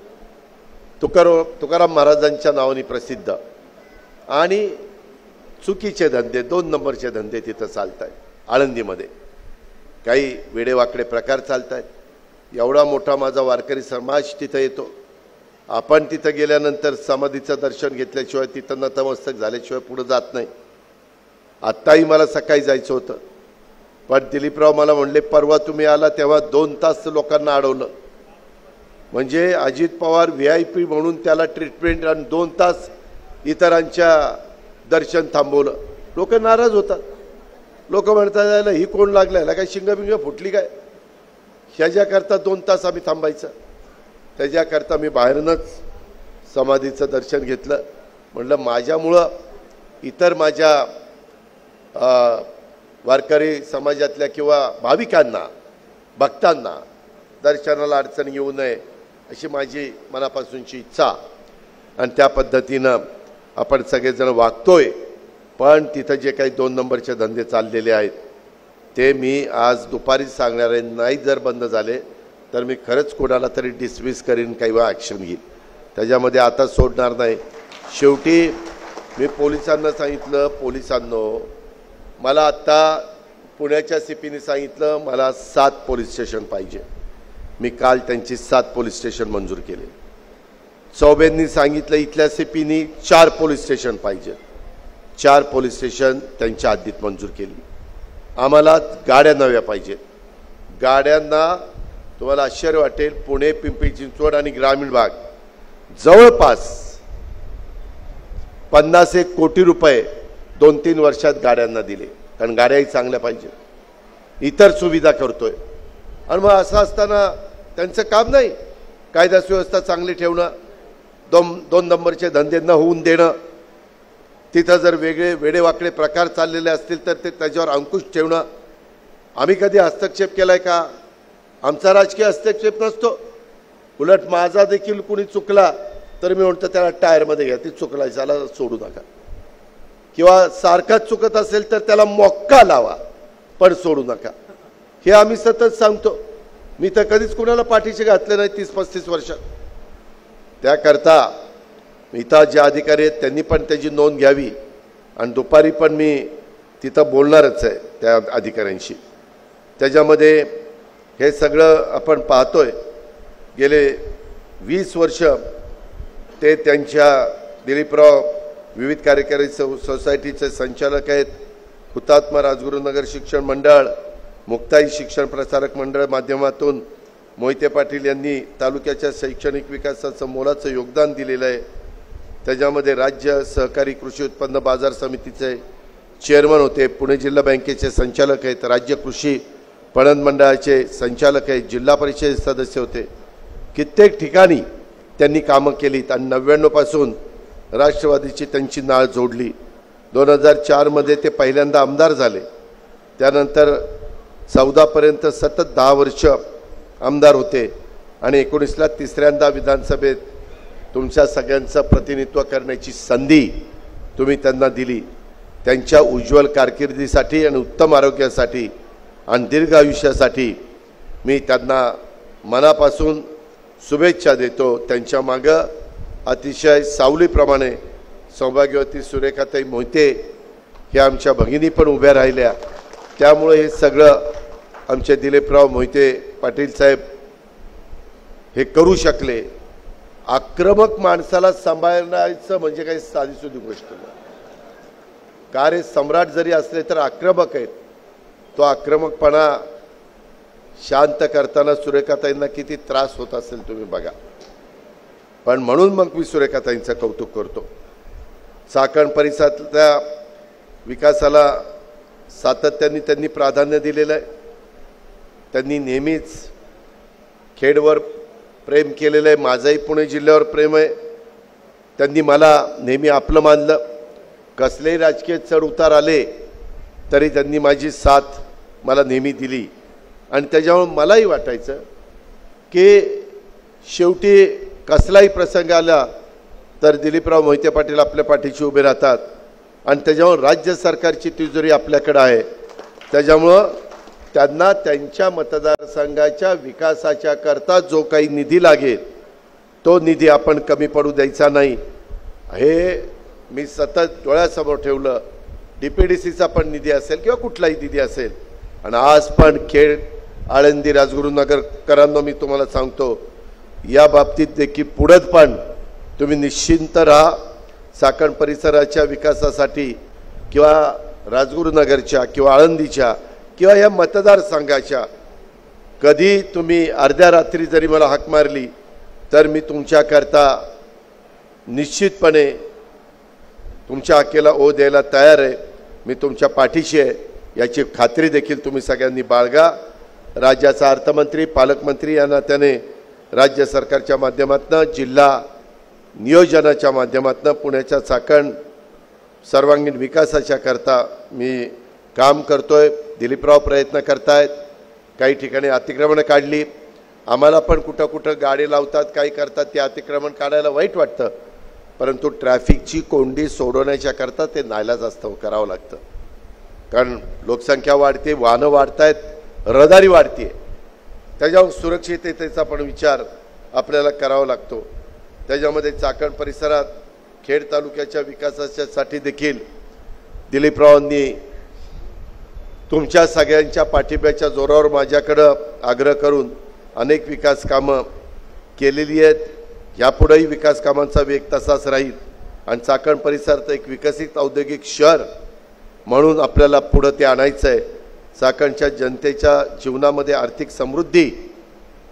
तुकाराम तुकाराम महाराजांच्या नावाने प्रसिद्ध आणि चुकीचे धंदे दोन नंबरचे धंदे तिथं चालत आहेत. आळंदीमध्ये काही वेडेवाकडे प्रकार चालत आहेत. एवढा मोठा माझा वारकरी समाज तिथं येतो. आपण तिथं गेल्यानंतर समाधीचं दर्शन घेतल्याशिवाय तिथं नतमस्तक झाल्याशिवाय पुढे जात नाही. आत्ताही मला सकाळी जायचं होतं पण दिलीपराव मला म्हणले परवा तुम्ही आला तेव्हा दोन तास लोकांना अडवलं. म्हणजे Ajit Pawar V I P म्हणून त्याला ट्रीटमेंट आणि दोन तास इतरांच्या दर्शन थांबवलं. लोक नाराज होतात. लोक म्हणतात यायला ही कोण लागलं याला काय शिंगबिंग फुटली काय ह्याच्याकरता दोन तास आम्ही थांबायचं. त्याच्याकरता मी बाहेरूनच समाधीचं दर्शन घेतलं. म्हटलं माझ्यामुळं इतर माझ्या वारकरी समाजातल्या किंवा भाविकांना भक्तांना दर्शनाला अडचण येऊ नये अशी माझी मनापासूनची इच्छा आणि त्या पद्धतीनं आपण सगळेजण वागतोय. पण तिथं जे काही दोन नंबरचे धंदे चाललेले आहेत ते मी आज दुपारीच सांगणार आहे. नाही जर बंद झाले तर मी खरंच कोणाला तरी डिसमिस करीन काही वेळा ॲक्शन घेईल. त्याच्यामध्ये आता सोडणार नाही. शेवटी मी पोलिसांना सांगितलं पोलिसांनो मला आत्ता पुण्याच्या सी पीने सांगितलं मला सात पोलीस स्टेशन पाहिजे. मी काल त्यांची सात पोलीस स्टेशन मंजूर केले. चौबेंनी सांगितलं इथल्या सी पीनी चार पोलीस स्टेशन पाहिजे. चार पोलीस स्टेशन त्यांच्या हद्दीत मंजूर केली. आम्हाला गाड्या नव्या पाहिजेत. गाड्यांना तुम्हाला आश्चर्य वाटेल, पुणे, पिंपरी चिंचवड आणि ग्रामीण भाग जवळपास पन्नास एक कोटी रुपये दोन तीन वर्षात गाड्यांना दिले, कारण गाड्याही चांगल्या पाहिजे, इतर सुविधा करतोय. आणि मग असं असताना त्यांचं काम नाही कायदा सुव्यवस्था चांगली ठेवणं, दोन दोन नंबरचे धंदे न होऊन देणं, तिथं जर वेगळे वेडेवाकडे प्रकार चाललेले असतील तर ते त्याच्यावर अंकुश ठेवणं. आम्ही कधी हस्तक्षेप केलाय का? आमचा राजकीय हस्तक्षेप नसतो. उलट माझा देखील कुणी चुकला तर मी म्हणतो त्याला टायरमध्ये घ्या, ती चुकलाय त्याला सोडू नका, किंवा सारखाच चुकत असेल तर त्याला मोक्का लावा पण सोडू नका, हे आम्ही सतत सांगतो. मी तर कधीच कुणाला पाठीशी घातले नाही तीस पस्तीस वर्षात. त्याकरता इथं जे अधिकारी आहेत त्यांनी पण त्याची नोंद घ्यावी, आणि दुपारी पण मी तिथं बोलणारच आहे त्या अधिकाऱ्यांशी. त्याच्यामध्ये हे सगळं आपण पाहतोय, गेले वीस वर्ष ते त्यांच्या दिलीपराव विविध कार्यकारी सोसायटीचे संचालक आहेत, हुतात्मा राजगुरुनगर शिक्षण मंडळ, मुक्ताई शिक्षण प्रसारक मंडळ माध्यमातून मोहिते पाटील यांनी तालुक्याच्या शैक्षणिक विकासाचं मोलाचं योगदान दिलेलं आहे. त्याच्यामध्ये राज्य सहकारी कृषी उत्पन्न बाजार समितीचे चेअरमन होते, पुणे जिल्हा बँकेचे संचालक आहेत, राज्य कृषी पणन मंडळाचे संचालक आहेत, जिल्हा परिषद सदस्य होते. कित्येक ठिकाणी त्यांनी कामं केलीत आणि नव्याण्णव पासून राष्ट्रवादीची त्यांची नाळ जोडली. दोन हजार चारमध्ये ते पहिल्यांदा आमदार झाले. त्यानंतर चौदापर्यंत सतत दहा वर्ष आमदार होते आणि एकोणीसला तिसऱ्यांदा विधानसभेत तुमच्या सगळ्यांचं प्रतिनिधित्व करण्याची संधी तुम्ही त्यांना दिली. त्यांच्या उज्ज्वल कारकिर्दीसाठी आणि उत्तम आरोग्यासाठी आणि दीर्घ आयुष्यासाठी मी त्यांना मनापासून शुभेच्छा देतो. त्यांच्या मागं अतिशय सावलीप्रमाणे सौभाग्यवती सुरेखाताई मोहिते ह्या आमच्या भगिनी पण उभ्या राहिल्या. त्यामुळे हे सगळं आमचे दिलीपराव मोहिते पाटील साहेब हे करू शकले. आक्रमक माणसाला सांभाळण्याचं म्हणजे काही साधीसुधी गोष्ट नाही. कार्य सम्राट जरी असले तर आक्रमक आहेत. तो आक्रमकपणा शांत करताना सुरेखाताईंना किती त्रास होत असेल तुम्ही बघा. पण म्हणून मग मी सुरेखाताईंचं कौतुक करतो. चाकण परिसरातल्या विकासाला सातत्याने त्यांनी प्राधान्य दिलेलं आहे. त्यांनी नेहमीच खेडवर प्रेम केलेलं आहे. माझंही पुणे जिल्ह्यावर प्रेम आहे. त्यांनी मला नेहमी आपलं मानलं. कसलेही राजकीय चढ उतार आले तरी त्यांनी माझी साथ मला नेहमी दिली. आणि त्याच्यामुळे मलाही वाटायचं की शेवटी कसलाही प्रसंग आला तर दिलीपराव मोहिते पाटील आपल्या पाठीशी उभे राहतात. आणि त्याच्यामुळे राज्य सरकारची तिजोरी आपल्याकडे आहे. त्याच्यामुळं त्यांना त्यांच्या मतदारसंघाच्या विकासाच्या करता जो काही निधी लागेल तो निधी आपण कमी पडू द्यायचा नाही, हे मी सतत डोळ्यासमोर ठेवलं. डी पी डी सीचा पण निधी असेल किंवा कुठलाही निधी असेल. आणि आज पण खेड, आळंदी, राजगुरुनगरकरांना मी तुम्हाला सांगतो, या बाबतीत देखील पुढे पण तुम्ही निश्चिंत राहा. चाकण परिसराच्या विकासासाठी किंवा राजगुरुनगरच्या किंवा आळंदीच्या किंवा या मतदारसंघाच्या कधी तुम्ही अर्ध्या रात्री जरी मला हाक मारली तर मी तुमच्याकरता निश्चितपणे तुमच्या हाकेला ओ द्यायला तयार आहे. मी तुमच्या पाठीशी आहे याची खात्री देखील तुम्ही सगळ्यांनी बाळगा. राज्याचा अर्थमंत्री, पालकमंत्री या नात्याने राज्य सरकारच्या माध्यमातून, जिल्हा नियोजनाच्या माध्यमातून पुण्याच्या चाकण सर्वांगीण विकासाच्या करता मी काम करतोय. दिलीपराव प्रयत्न करतायत. काही ठिकाणी अतिक्रमणं काढली. आम्हाला पण कुठं कुठं गाडी लावतात, काही करतात, ते अतिक्रमण काढायला वाईट वाटतं. परंतु ट्रॅफिकची कोंडी सोडवण्याच्या करता ते नाईलाज असतं, करावं लागतं. कारण लोकसंख्या वाढते, वाहनं वाढत आहेत, रहदारी वाढते. त्याच्यावर सुरक्षिततेचा पण विचार आपल्याला करावा लागतो. त्याच्यामध्ये चाकण परिसरात खेड तालुक्याच्या विकासासाठी देखील दिलीपरावांनी तुमच्या सगळ्यांच्या पाठिंब्याच्या जोरावर माझ्याकडं आग्रह करून अनेक विकास कामं केलेली आहेत. यापुढेही विकास कामांचा वेग तसाच राहील आणि चाकण परिसरात एक विकसित औद्योगिक शहर म्हणून आपल्याला पुढे ते आणायचं आहे. चाकणच्या जनतेच्या जीवनामध्ये आर्थिक समृद्धी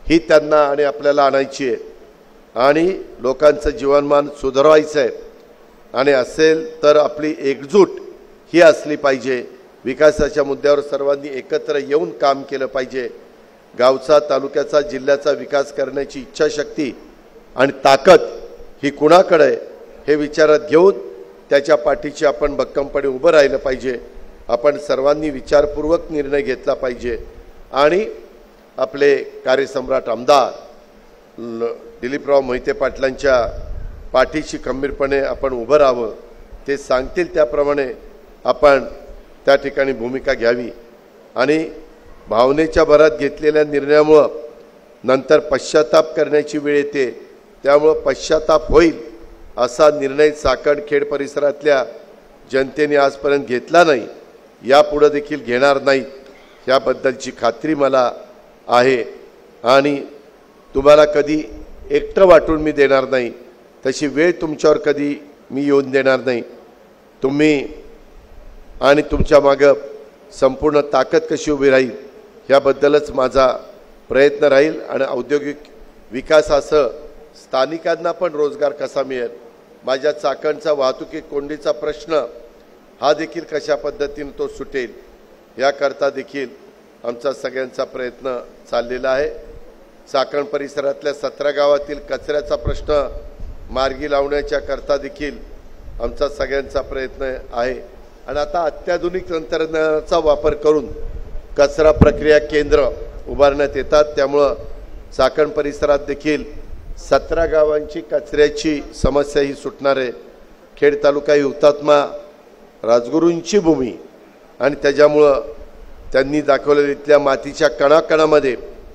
ही त्यांना आणि आपल्याला आणायची आहे आणि लोकांचं जीवनमान सुधारायचं आहे आणि असेल तर आपली एकजूट ही असली पाहिजे। विकासाच्या मुद्द्यावर सर्वांनी एकत्र येऊन काम केलं पाहिजे। गावचा, तालुक्याचा, जिल्ह्याचा विकास करण्याची इच्छाशक्ती आणि ताकद ही कुणाकडे आहे हे विचारात घेऊन त्याच्या पाठीशी आपण भक्कमपणे उभं राहिलं पाहिजे। आपण सर्वांनी विचारपूर्वक निर्णय घेतला पाहिजे आणि आपले कार्यसम्राट आमदार दिलीपराव मोहिते पाटलांच्या पाठीशी खंबीरपणे आपण उभं राहावं। ते सांगतील त्याप्रमाणे आपण त्या ठिकाणी भूमिका घ्यावी आणि भावनेच्या भरात घेतलेल्या निर्णयामुळे नंतर पश्चाताप करण्याची वेळ येते। त्यामुळे पश्चाताप होईल असा निर्णय चाकणखेड परिसरातल्या जनतेने आजपर्यंत घेतला नाही, यापुढे देखील घेणार नाही याबद्दलची खात्री मला आहे आणि तुम्हाला कधी एकटं वाटून मी देणार नाही, तशी वेळ तुमच्यावर कधी मी येऊन देणार नाही। तुम्ही आणि तुमच्या मागे संपूर्ण ताकद कशी उभी राहील याबद्दलच माझा प्रयत्न राहील आणि औद्योगिक विकासासह स्थानिकांना पण रोजगार कसा मिळेल, माझ्या चाकणचा वाहतुकी कोंडीचा प्रश्न हा देखील कशा पद्धतीने तो सुटेल याकरता देखील आमचा सगळ्यांचा प्रयत्न चाललेला आहे। चाकण परिसरातल्या सतरा गावातील कचऱ्याचा प्रश्न मार्गी लावण्याच्या करता देखील आमचा सगळ्यांचा प्रयत्न आहे आणि आता अत्याधुनिक तंत्रज्ञानाचा वापर करून कचरा प्रक्रिया केंद्र उभारण्यात येतात। त्यामुळं चाकण परिसरात देखील सतरा गावांची कचऱ्याची समस्या ही सुटणार आहे। खेड तालुका ही हुतात्मा राजगुरूंची भूमी आणि त्याच्यामुळं त्यांनी दाखवलेल्या इथल्या मातीच्या कणाकणामध्ये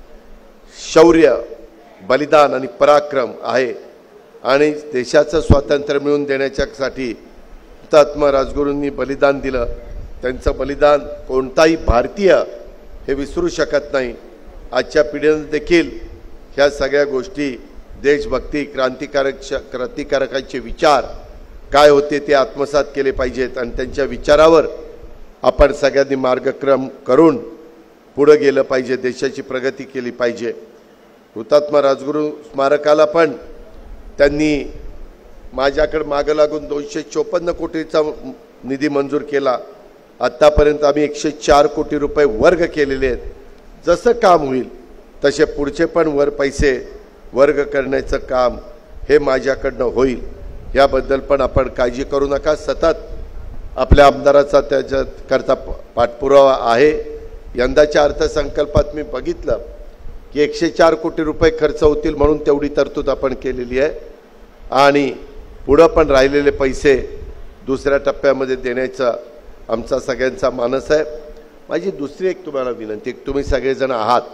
शौर्य, बलिदान आणि पराक्रम आहे आणि देशाचं स्वातंत्र्य मिळवून देण्याच्यासाठी हुतात्मा राजगुरूंनी बलिदान दिलं। त्यांचं बलिदान कोणताही भारतीय हे विसरू शकत नाही। आजच्या पिढीने देखील ह्या सगळ्या गोष्टी, देशभक्ती, क्रांतिकारक क्रांतिकारकांचे विचार काय होते ते आत्मसात केले पाहिजेत आणि त्यांच्या विचारावर आपण सगळ्यांनी मार्गक्रम करून पुढे गेलं पाहिजे, देशाची प्रगती केली पाहिजे। हुतात्मा राजगुरू स्मारकाला पण त्यांनी माझ्याकडे मागं लागून दोनशे चोपन्न कोटीचा निधी मंजूर केला। आत्तापर्यंत आम्ही एकशे चार कोटी रुपये वर्ग केलेले आहेत। जसं काम होईल तसे पुढचे पण वर पैसे वर्ग करण्याचं काम हे माझ्याकडनं होईल, याबद्दल पण आपण काळजी करू नका। सतत आपल्या आमदाराचा त्याच्यात करता पाठपुरावा आहे। यंदाच्या अर्थसंकल्पात मी बघितलं की एकशे चार कोटी रुपये खर्च होतील म्हणून तेवढी तरतूद आपण केलेली आहे आणि पुढं पण राहिलेले पैसे दुसऱ्या टप्प्यामध्ये देण्याचा आमचा सगळ्यांचा मानस आहे। माझी दुसरी एक तुम्हाला विनंती, एक तुम्ही सगळेजण आहात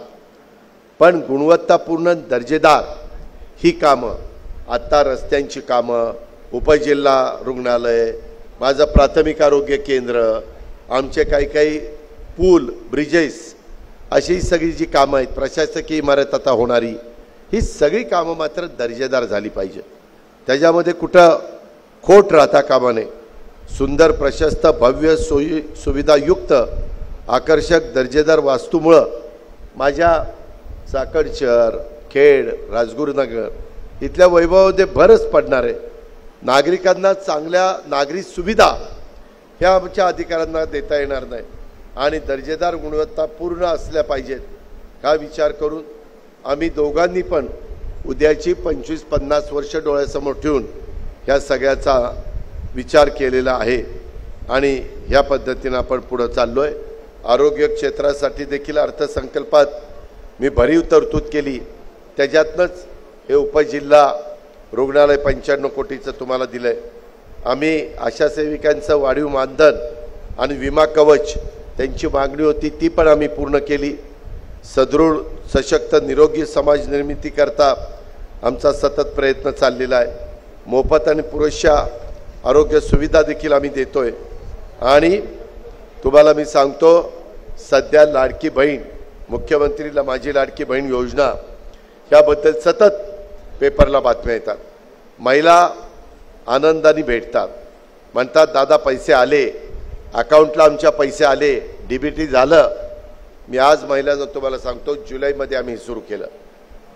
पण गुणवत्तापूर्ण दर्जेदार ही कामं, आत्ता रस्त्यांची कामं, उपजिल्हा रुग्णालय, माझं प्राथमिक आरोग्य केंद्र, आमचे काही काही पूल, ब्रिजेस, अशी सगळी जी कामं आहेत, प्रशासकीय इमारत आता होणारी, ही सगळी कामं मात्र दर्जेदार झाली पाहिजे। त्याच्यामध्ये कुठं खोट राहता कामा नये। सुंदर, प्रशस्त, भव्य, सोयी सुविधायुक्त, आकर्षक, दर्जेदार वास्तूमुळं माझ्या चाकण शहर, खेड, राजगुरुनगर इथल्या वैभवामध्ये भरच पडणार आहे। नागरिकांना चांगल्या नागरी सुविधा ह्या आमच्या अधिकाऱ्यांना देता येणार नाही आणि दर्जेदार, गुणवत्तापूर्ण असल्या पाहिजेत हा विचार करून आम्ही दोघांनी पण उद्याची पंचवीस पन्नास वर्ष डोळ्यासमोर ठेवून ह्या सगळ्याचा विचार केलेला आहे आणि ह्या पद्धतीने आपण पुढे चाललो आहे। आरोग्य क्षेत्रासाठी देखील अर्थसंकल्पात मी भरीव तरतूद केली, त्याच्यातनंच हे उपजिल्हा रुग्णालय पंच्याण्णव कोटीचं तुम्हाला दिलं आहे। आम्ही आशा सेविकांचं वाढीव मानधन आणि विमा कवच त्यांची मागणी होती ती पण आम्ही पूर्ण केली। सदृढ, सशक्त, निरोगी समाज निर्मितीकरता आमचा सतत प्रयत्न चाललेला आहे। मोफत आणि पुरेशा आरोग्य सुविधा देखील आम्ही देतोय आणि तुम्हाला मी सांगतो, सध्या लाडकी बहीण, मुख्यमंत्रीला माझी लाडकी बहीण योजना याबद्दल सतत पेपरला बातम्या येतात। महिला आनंदाने भेटतात, म्हणतात दादा पैसे आले, अकाउंटला आमच्या पैसे आले, डीबीटी झालं। मी आज महिलांना तुम्हाला सांगतो, जुलैमध्ये आम्ही सुरू केलं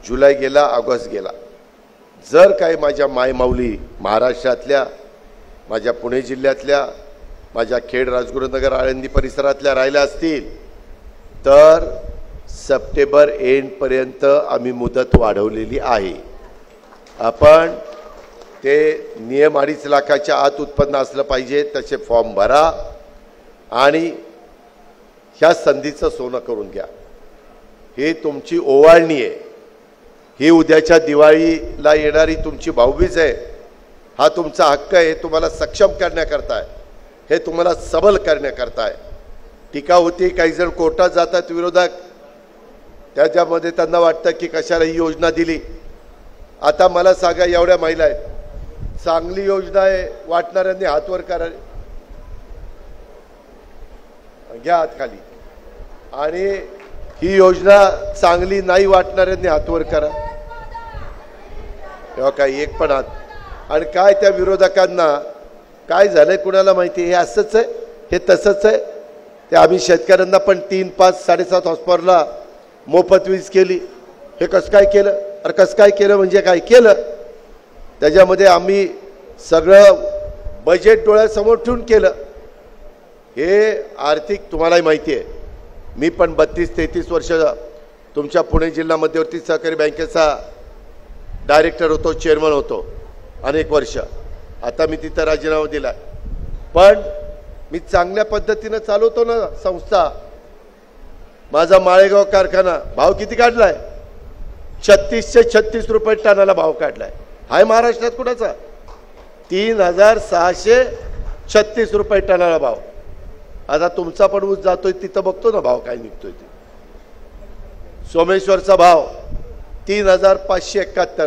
जुलै गेला, ऑगस्ट गेला. जर काही माझ्या मायमाऊली महाराष्ट्रातल्या, माझ्या पुणे जिल्ह्यातल्या, माझ्या खेड, राजगुरुनगर, आळंदी परिसरातल्या राहिल्या असतील तर सप्टेंबर एंडपर्यंत आम्ही मुदत वाढवलेली आहे. आपण ते नियम अडीच लाखाच्या आत उत्पन्न असलं पाहिजे तसे फॉर्म भरा आणि ह्या संधीचं सोनं करून घ्या. ही तुमची ओवाळणी आहे. ही उद्याच्या दिवाळीला येणारी तुमची भाऊबीज आहे. हा तुमचा हक्क आहे. तुम्हाला सक्षम करण्याकरता आहे. हे तुम्हाला सबल करण्याकरता आहे. टीका होती, काही जण कोर्टात जातात विरोधक, त्याच्यामध्ये त्यांना वाटतं की कशाला ही योजना दिली. आता मला सांगा, एवढ्या महिला आहेत, चांगली योजना आहे, वाटणाऱ्यांनी हातवर करा, घ्या हात खाली. आणि ही योजना चांगली नाही वाटणाऱ्यांनी हातवर करा. तेव्हा काही एक पण हात. आणि काय त्या विरोधकांना काय झालंय कुणाला माहिती. हे असंच आहे, हे तसंच आहे. ते आम्ही शेतकऱ्यांना पण तीन पाच साडेसात हॉर्सपॉवरला मोफत वीज केली. हे कसं काय केलं? अरे कसं काय केलं म्हणजे काय केलं? त्याच्यामध्ये आम्ही सगळं बजेट डोळ्यासमोर ठेवून केलं. हे आर्थिक तुम्हालाही माहिती आहे. मी पण बत्तीस तेहतीस वर्ष तुमच्या पुणे जिल्हा मध्यवर्ती सहकारी बँकेचा डायरेक्टर होतो, चेअरमन होतो अनेक वर्ष. आता मी तिथं राजीनामा दिला, पण मी चांगल्या पद्धतीनं चालवतो ना संस्था. माझा माळेगाव कारखाना भाव किती काढलाय? छत्तीसशे छत्तीस रुपये टनाला भाव काढलाय. हाय महाराष्ट्रात कुणाचा? तीन हजार सहाशे छत्तीस रुपये टनाला भाव. आता तुमचा पण ऊस जातोय तिथं बघतो ना भाव काय निघतोय ते. सोमेश्वरचा भाव तीन हजार पाचशे एकाहत्तर.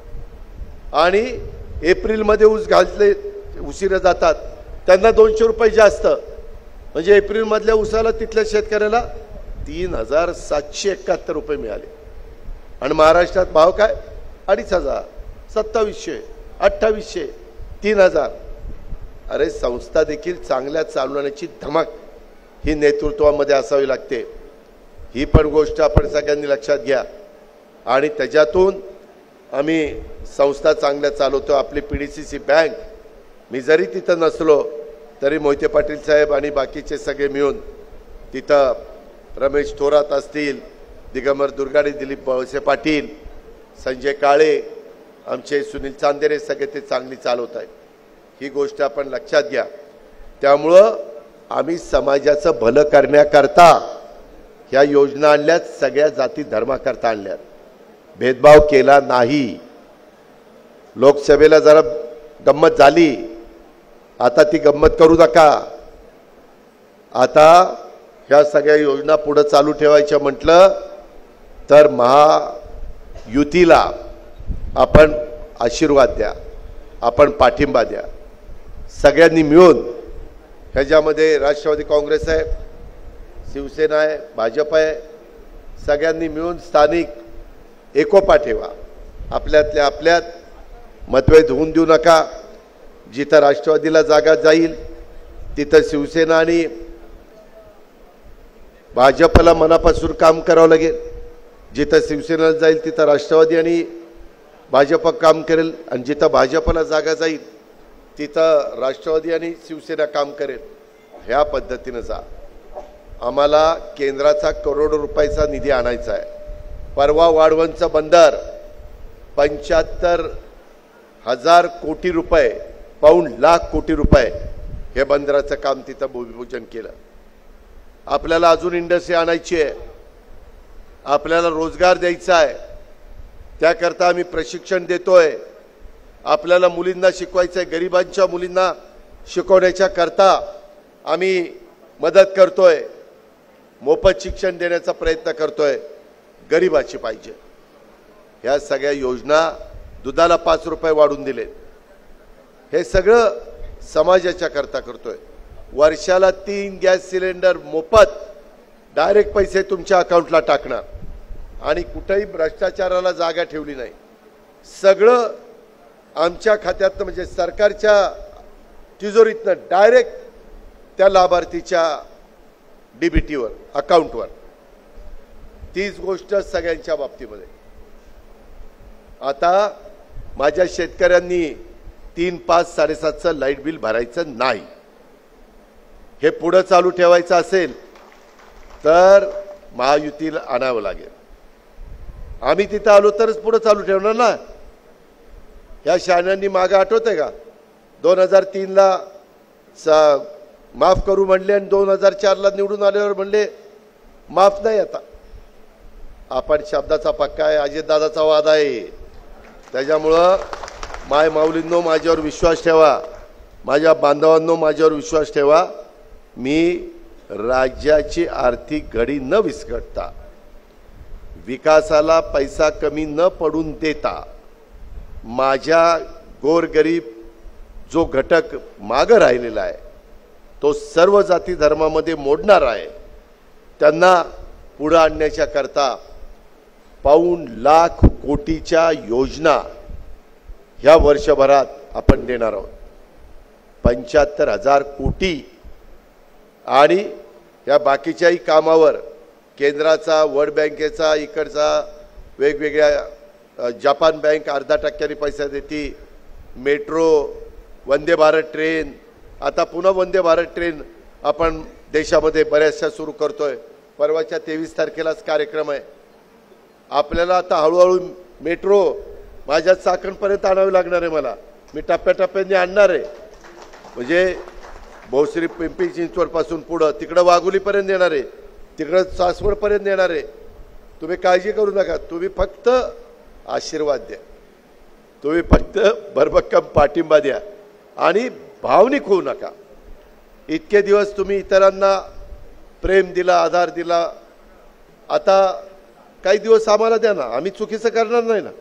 आणि एप्रिलमध्ये ऊस घातले उशिरा जातात त्यांना दोनशे रुपये जास्त. म्हणजे एप्रिलमधल्या ऊसाला तिथल्या शेतकऱ्याला तीन हजार सातशे एकाहत्तर रुपये मिळाले. आणि महाराष्ट्रात भाव काय? अडीच हजार, सत्तावीसशे, अठ्ठावीसशे, तीन हजार. अरे संस्था देखील चांगल्या चालवण्याची धमक ही नेतृत्वामध्ये असावी लागते. ही पण गोष्ट आपण सगळ्यांनी लक्षात घ्या. आणि त्याच्यातून आम्ही संस्था चांगल्या चालवतो. आपली P D C C bank, मी जरी तिथं नसलो तरी मोहिते पाटील साहेब आणि बाकीचे सगळे मिळून तिथं, रमेश थोरात असतील, दिगंबर दुर्गाडे, दिलीप वळसे पाटील, संजय काळे, आमचे सुनील चांदेरे, सगळे ते चांगली चालवत आहेत. ही गोष्ट आपण लक्षात घ्या. त्यामुळं आम्ही समाजाचं भलं करण्याकरता ह्या योजना आणल्यात, सगळ्या जाती धर्माकरता आणल्यात, भेदभाव केला नाही. लोकसभेला जरा गंमत झाली, आता ती गंमत करू नका. आता ह्या सगळ्या योजना पुढे चालू ठेवायच्या म्हटलं तर महायुतीला आपण आशीर्वाद द्या, आपण पाठिंबा द्या. सगळ्यांनी मिळून ह्याच्यामध्ये राष्ट्रवादी काँग्रेस आहे, शिवसेना आहे, भाजप आहे, सगळ्यांनी मिळून स्थानिक एकोपा ठेवा. आपल्यातल्या आपल्यात मतभेद होऊन देऊ नका. जिथं राष्ट्रवादीला जागा जाईल तिथं शिवसेना आणि भाजपला मनापासून काम करावं लागेल. जिथं शिवसेना जाईल तिथं राष्ट्रवादी आणि भाजप काम करेल. आणि जिथं भाजपला जागा जाईल तिथं राष्ट्रवादी आणि शिवसेना काम करेल. ह्या पद्धतीनं जा. आम्हाला केंद्राचा करोडो रुपयाचा निधी आणायचा आहे. परवा वाढवणचं बंदर पंच्याहत्तर हजार कोटी रुपये, पाऊण लाख कोटी रुपये हे बंदराचं काम तिथं भूमिपूजन केलं. आपल्याला अजून इंडस्ट्री आणायची आहे, आपल्याला रोजगार द्यायचा आहे. त्याकरता आम्ही प्रशिक्षण देतोय. आपल्याला मुलींना शिकवायचं आहे, गरिबांच्या मुलींना शिकवण्याच्या करता आम्ही मदत करतोय. मोफत शिक्षण देण्याचा प्रयत्न करतोय. गरिबाची पाहिजे. ह्या सगळ्या योजना, दुधाला पाच रुपये वाढून दिले, हे सगळं समाजाच्या करता करतोय. वर्षाला तीन गॅस सिलेंडर मोफत डायरेक्ट पैसे तुमच्या अकाउंटला टाकणार. आणि कुठेही भ्रष्टाचाराला जागा ठेवली नाही. सगळं आमच्या खात्यातनं, म्हणजे सरकारच्या तिजोरीतनं डायरेक्ट त्या लाभार्थीच्या डीबीटीवर, अकाउंटवर. तीच गोष्ट सगळ्यांच्या बाबतीमध्ये. आता माझ्या शेतकऱ्यांनी तीन पाच साडेसातचं लाईट बिल भरायचं नाही. हे पुढे चालू ठेवायचं असेल तर महायुतीला आणावं लागेल. आम्ही तिथं आलो तरच पुढे चालू ठेवणार ना. या शहाण्यांनी मागं आठवतंय का दोन हजार तीनला सा माफ करू म्हणले आणि दोन हजार चारला निवडून आल्यावर म्हणले माफ नाही. आता आपण शब्दाचा पक्का आहे, अजितदादाचा वाद आहे. त्याच्यामुळं माय माऊलींनो माझ्यावर विश्वास ठेवा, माझ्या बांधवांनो माझ्यावर विश्वास ठेवा. मी राज्याची आर्थिक घडी न विस्कटता, विकासाला पैसा कमी न पडून देता, माझ्या गोरगरीब जो घटक मागं राहिलेला आहे तो सर्व जाती धर्मामध्ये मोडणार आहे. त्यांना पुढे आणण्याच्या करता पाऊण लाख कोटीच्या योजना ह्या वर्षभरात आपण देणार आहोत. पंच्याहत्तर हजार कोटी आणि या बाकीच्याही कामावर केंद्राचा, वर्ल्ड बँकेचा, इकडचा वेगवेगळ्या जपान बँक अर्धा टक्क्याने पैसा देते. मेट्रो, वंदे भारत ट्रेन, आता पुन्हा वंदे भारत ट्रेन आपण देशामध्ये बऱ्याचशा सुरू करतोय. परवाच्या तेवीस तारखेलाच कार्यक्रम आहे. आपल्याला आता हळूहळू मेट्रो माझ्या चाकणपर्यंत आणावी लागणार आहे. मला मी टप्प्याटप्प्याने आणणार आहे. म्हणजे भोसरी पिंपरी चिंचवडपासून पुढं तिकडं वाघोलीपर्यंत येणार आहे, तिकडं सासवडपर्यंत येणार आहे. तुम्ही काळजी करू नका. तुम्ही फक्त आशीर्वाद द्या, तुम्ही फक्त भरभक्कम पाठिंबा द्या आणि भावनिक होऊ नका. इतके दिवस तुम्ही इतरांना प्रेम दिला, आधार दिला. आता काही दिवस आम्हाला द्या ना. आम्ही चुकीचं करणार नाही ना.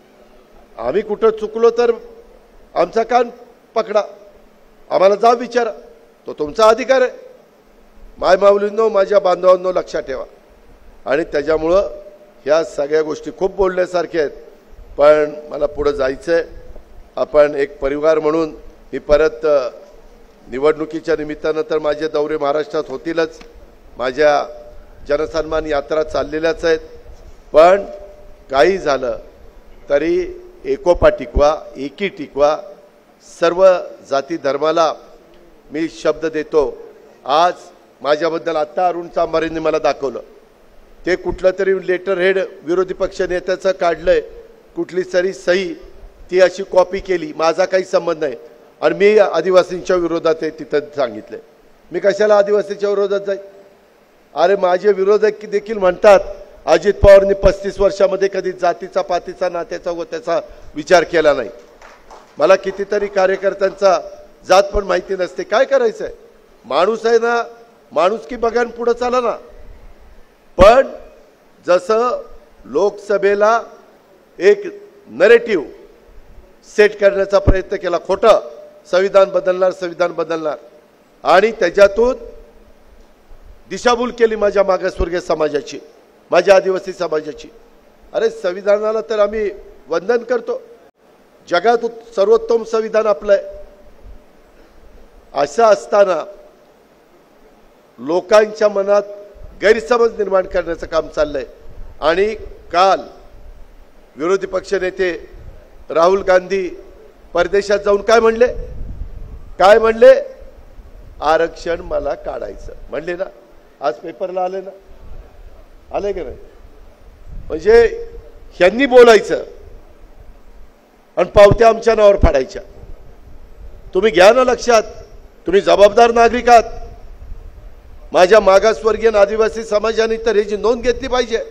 आम्ही कुठं चुकलो तर आमचा कान पकडा, आम्हाला जा विचारा, तो तुमचा अधिकार आहे. माय माऊलींनो माझ्या बांधवांनो लक्षात ठेवा. आणि त्याच्यामुळं ह्या सगळ्या गोष्टी खूप बोलण्यासारख्या आहेत, पण मला पुढं जायचं आहे. आपण एक परिवार म्हणून मी परत निवडणुकीच्या निमित्तानं तर माझे दौरे महाराष्ट्रात होतीलच, माझ्या जनसन्मान यात्रा चाललेल्याच आहेत. पण काही झालं तरी एकोपा टिकवा, एकी टिकवा. सर्व जाती धर्माला मी शब्द देतो. आज माझ्याबद्दल आत्ता अरुण चांभारेंनी मला दाखवलं, ते कुठलं तरी लेटर हेड विरोधी पक्ष नेत्याचं काढलंय, कुठली तरी सही ती अशी कॉपी केली. माझा काही संबंध नाही आणि मी आदिवासींच्या विरोधात आहे तिथं सांगितलं. मी कशाला आदिवासीच्या विरोधात जाईल? अरे माझे विरोधक देखील म्हणतात अजित पवारांनी पस्तीस वर्षामध्ये कधी जातीचा, पातीचा, नात्याचा व त्याचा विचार केला नाही. मला कितीतरी कार्यकर्त्यांचा जात पण माहिती नसते. काय करायचं आहे? माणूस आहे ना, माणूस की बघान पुढे चाला ना. पण जसं लोकसभेला एक नरेटिव्ह सेट करण्याचा प्रयत्न केला, खोटं संविधान बदलणार, संविधान बदलणार, आणि त्याच्यातून दिशाभूल केली माझ्या मागासवर्गीय समाजाची, माझ्या आदिवासी समाजाची. अरे संविधानाला तर आम्ही वंदन करतो, जगात सर्वोत्तम संविधान आपलं आहे. असं असताना लोकांच्या मनात गैरसमज निर्माण करण्याचं काम चाललंय. आणि काल विरोधी पक्ष नेते राहुल गांधी परदेशात जाऊन काय म्हणले? काय म्हणले? आरक्षण मला काढायचं म्हणले ना. आज पेपरला आले ना, आले की नाही? म्हणजे ह्यांनी बोलायचं आणि पावत्या आमच्या नावावर फाडायच्या. तुम्ही घ्या ना लक्षात, तुम्ही जबाबदार नागरिक आहात. माझ्या मागासवर्गीय आदिवासी समाजाने तर ह्याची नोंद घेतली पाहिजे.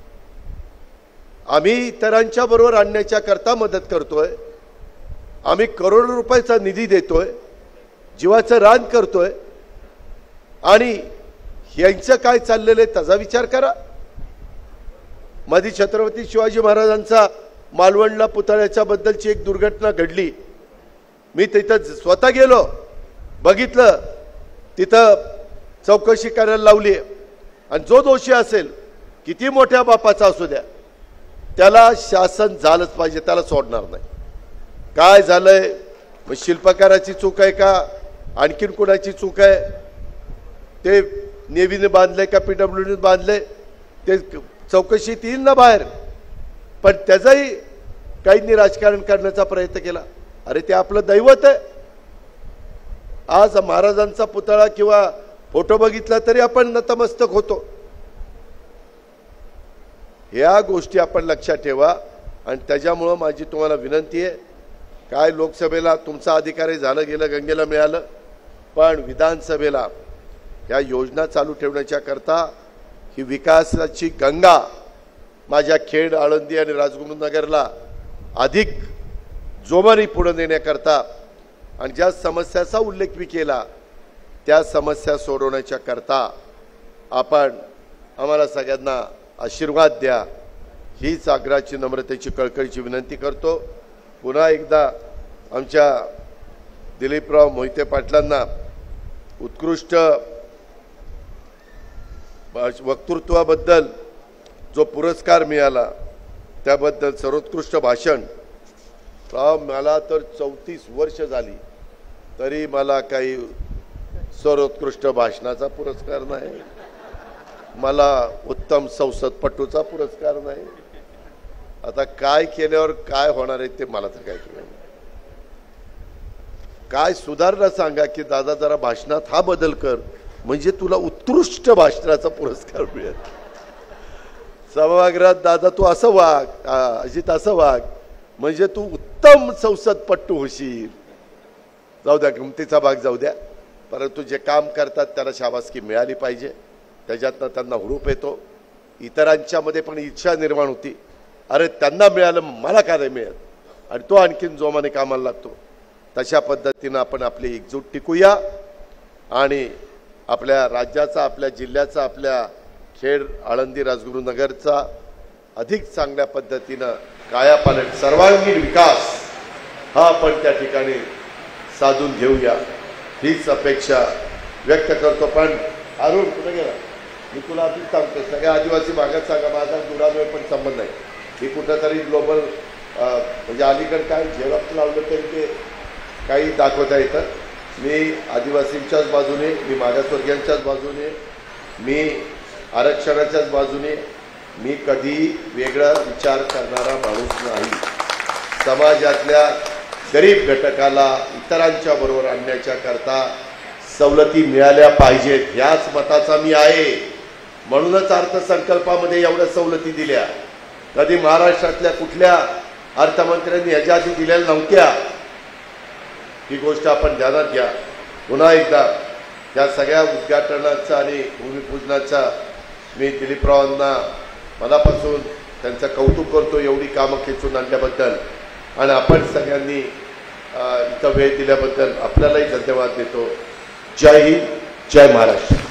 आम्ही इतरांच्या बरोबर आणण्याच्या करता मदत करतोय, आम्ही करोडो रुपयाचा निधी देतोय, जीवाचं रान करतोय, आणि यांचं काय चाललेलं आहे त्याचा विचार करा. मध्ये छत्रपती शिवाजी महाराजांचा मालवणला पुतळ्याच्या बद्दलची एक दुर्घटना घडली. मी तिथं स्वतः गेलो, बघितलं, तिथं चौकशी करायला लावली. आणि जो दोषी असेल, किती मोठ्या बापाचा असू द्या, त्याला शासन झालंच पाहिजे, त्याला सोडणार नाही. काय झालंय? मग शिल्पकाराची चूक आहे का, आणखीन कुणाची चूक आहे? ते नेव्हीने बांधले का पीडब्ल्यूडीने बांधले ते चौकशीत येईल ना बाहेर. पण त्याचाही काहींनी राजकारण करण्याचा प्रयत्न केला. अरे ते आपलं दैवत आहे. आज महाराजांचा पुतळा किंवा फोटो बघितला तरी आपण नतमस्तक होतो. या गोष्टी आपण लक्षात ठेवा. आणि त्याच्यामुळं माझी तुम्हाला विनंती आहे, काय लोकसभेला तुमचा अधिकारी झालं गेलं, गंगेला मिळालं, पण विधानसभेला या योजना चालू ठेवण्याच्या करता ही विकासाची गंगा माझ्या खेड, आळंदी आणि राजगुरुनगरला अधिक जोमाने पुढे नेण्याकरता आणि ज्या समस्याचा उल्लेख मी केला त्या समस्या सोडवण्याच्या करता आपण आम्हाला सगळ्यांना आशीर्वाद द्या, हीच आग्रहाची, नम्रतेची, कळकळीची विनंती करतो. पुन्हा एकदा आमच्या दिलीपराव मोहिते पाटलांना उत्कृष्ट वक्तृत्वाबद्दल जो पुरस्कार मिळाला त्याबद्दल सर्वोत्कृष्ट भाषण. राव, मला तर चौतीस वर्ष झाली तरी मला काही सर्वोत्कृष्ट भाषणाचा पुरस्कार नाही, मला उत्तम संसदपटूचा पुरस्कार नाही. आता काय केल्यावर काय होणार आहे ते मला तर काय कळलं. काय सुधारणा सांगा की दादा जरा भाषणात हा बदल कर म्हणजे तुला उत्कृष्ट भाषणाचा पुरस्कार मिळेल. सभागृहात दादा तू असं वाग, अजित असं वाग म्हणजे तू उत्तम संसदपटू होशील. जाऊ द्या, गमतीचा भाग जाऊ द्या, परंतु जे काम करतात त्याला शाबासकी मिळाली पाहिजे. त्याच्यातनं त्यांना हुरूप येतो. इतरांच्या मध्ये पण इच्छा निर्माण होती, अरे त्यांना मिळालं मला का नाही मिळत, आणि तो आणखीन जोमाने कामाला लागतो. तशा पद्धतीनं आपण आपली एकजूट टिकूया आणि आपल्या राज्याचा, आपल्या जिल्ह्याचा, आपल्या खेड, आळंदी, राजगुरुनगरचा अधिक चांगल्या पद्धतीनं कायापालट, सर्वांगीण विकास हा आपण त्या ठिकाणी साधून घेऊया, हीच अपेक्षा व्यक्त करतो. पण अरुण कुठे गेला? मी तुला आधीच सांगतो, सगळ्या आदिवासी भागात सांगा, माझा दुरावेळ पण संबंध नाही. मी कुठंतरी ग्लोबल म्हणजे अलीकडे काय झेरॉक्स लावलं तरी ते काही दाखवता येतं. मी आदिवासींच्याच बाजूने, मी मागासवर्गीयांच्याच बाजूने, मी आरक्षणाच्याच बाजूने, मी कधी वेगळा विचार करणारा माणूस नाही. समाजातल्या गरीब घटकाला इतरांच्या बरोबर आणण्याच्या करता सवलती मिळाल्या पाहिजेत ह्याच मताचा मी आहे. म्हणूनच अर्थसंकल्पामध्ये एवढ्या सवलती दिल्या. कधी महाराष्ट्रातल्या कुठल्या अर्थमंत्र्यांनी ह्याच्या आधी दिलेल्या नव्हत्या. ही गोष्ट आपण ध्यानात घ्या. पुन्हा एकदा त्या सगळ्या उद्घाटनाचा आणि भूमिपूजनाचा मी दिलीपरावांना मनापासून त्यांचं कौतुक करतो, एवढी कामं खेचून आणल्याबद्दल, आणि आपण सगळ्यांनी इथं वेळ दिल्याबद्दल आपल्यालाही धन्यवाद देतो. जय हिंद, जय महाराष्ट्र.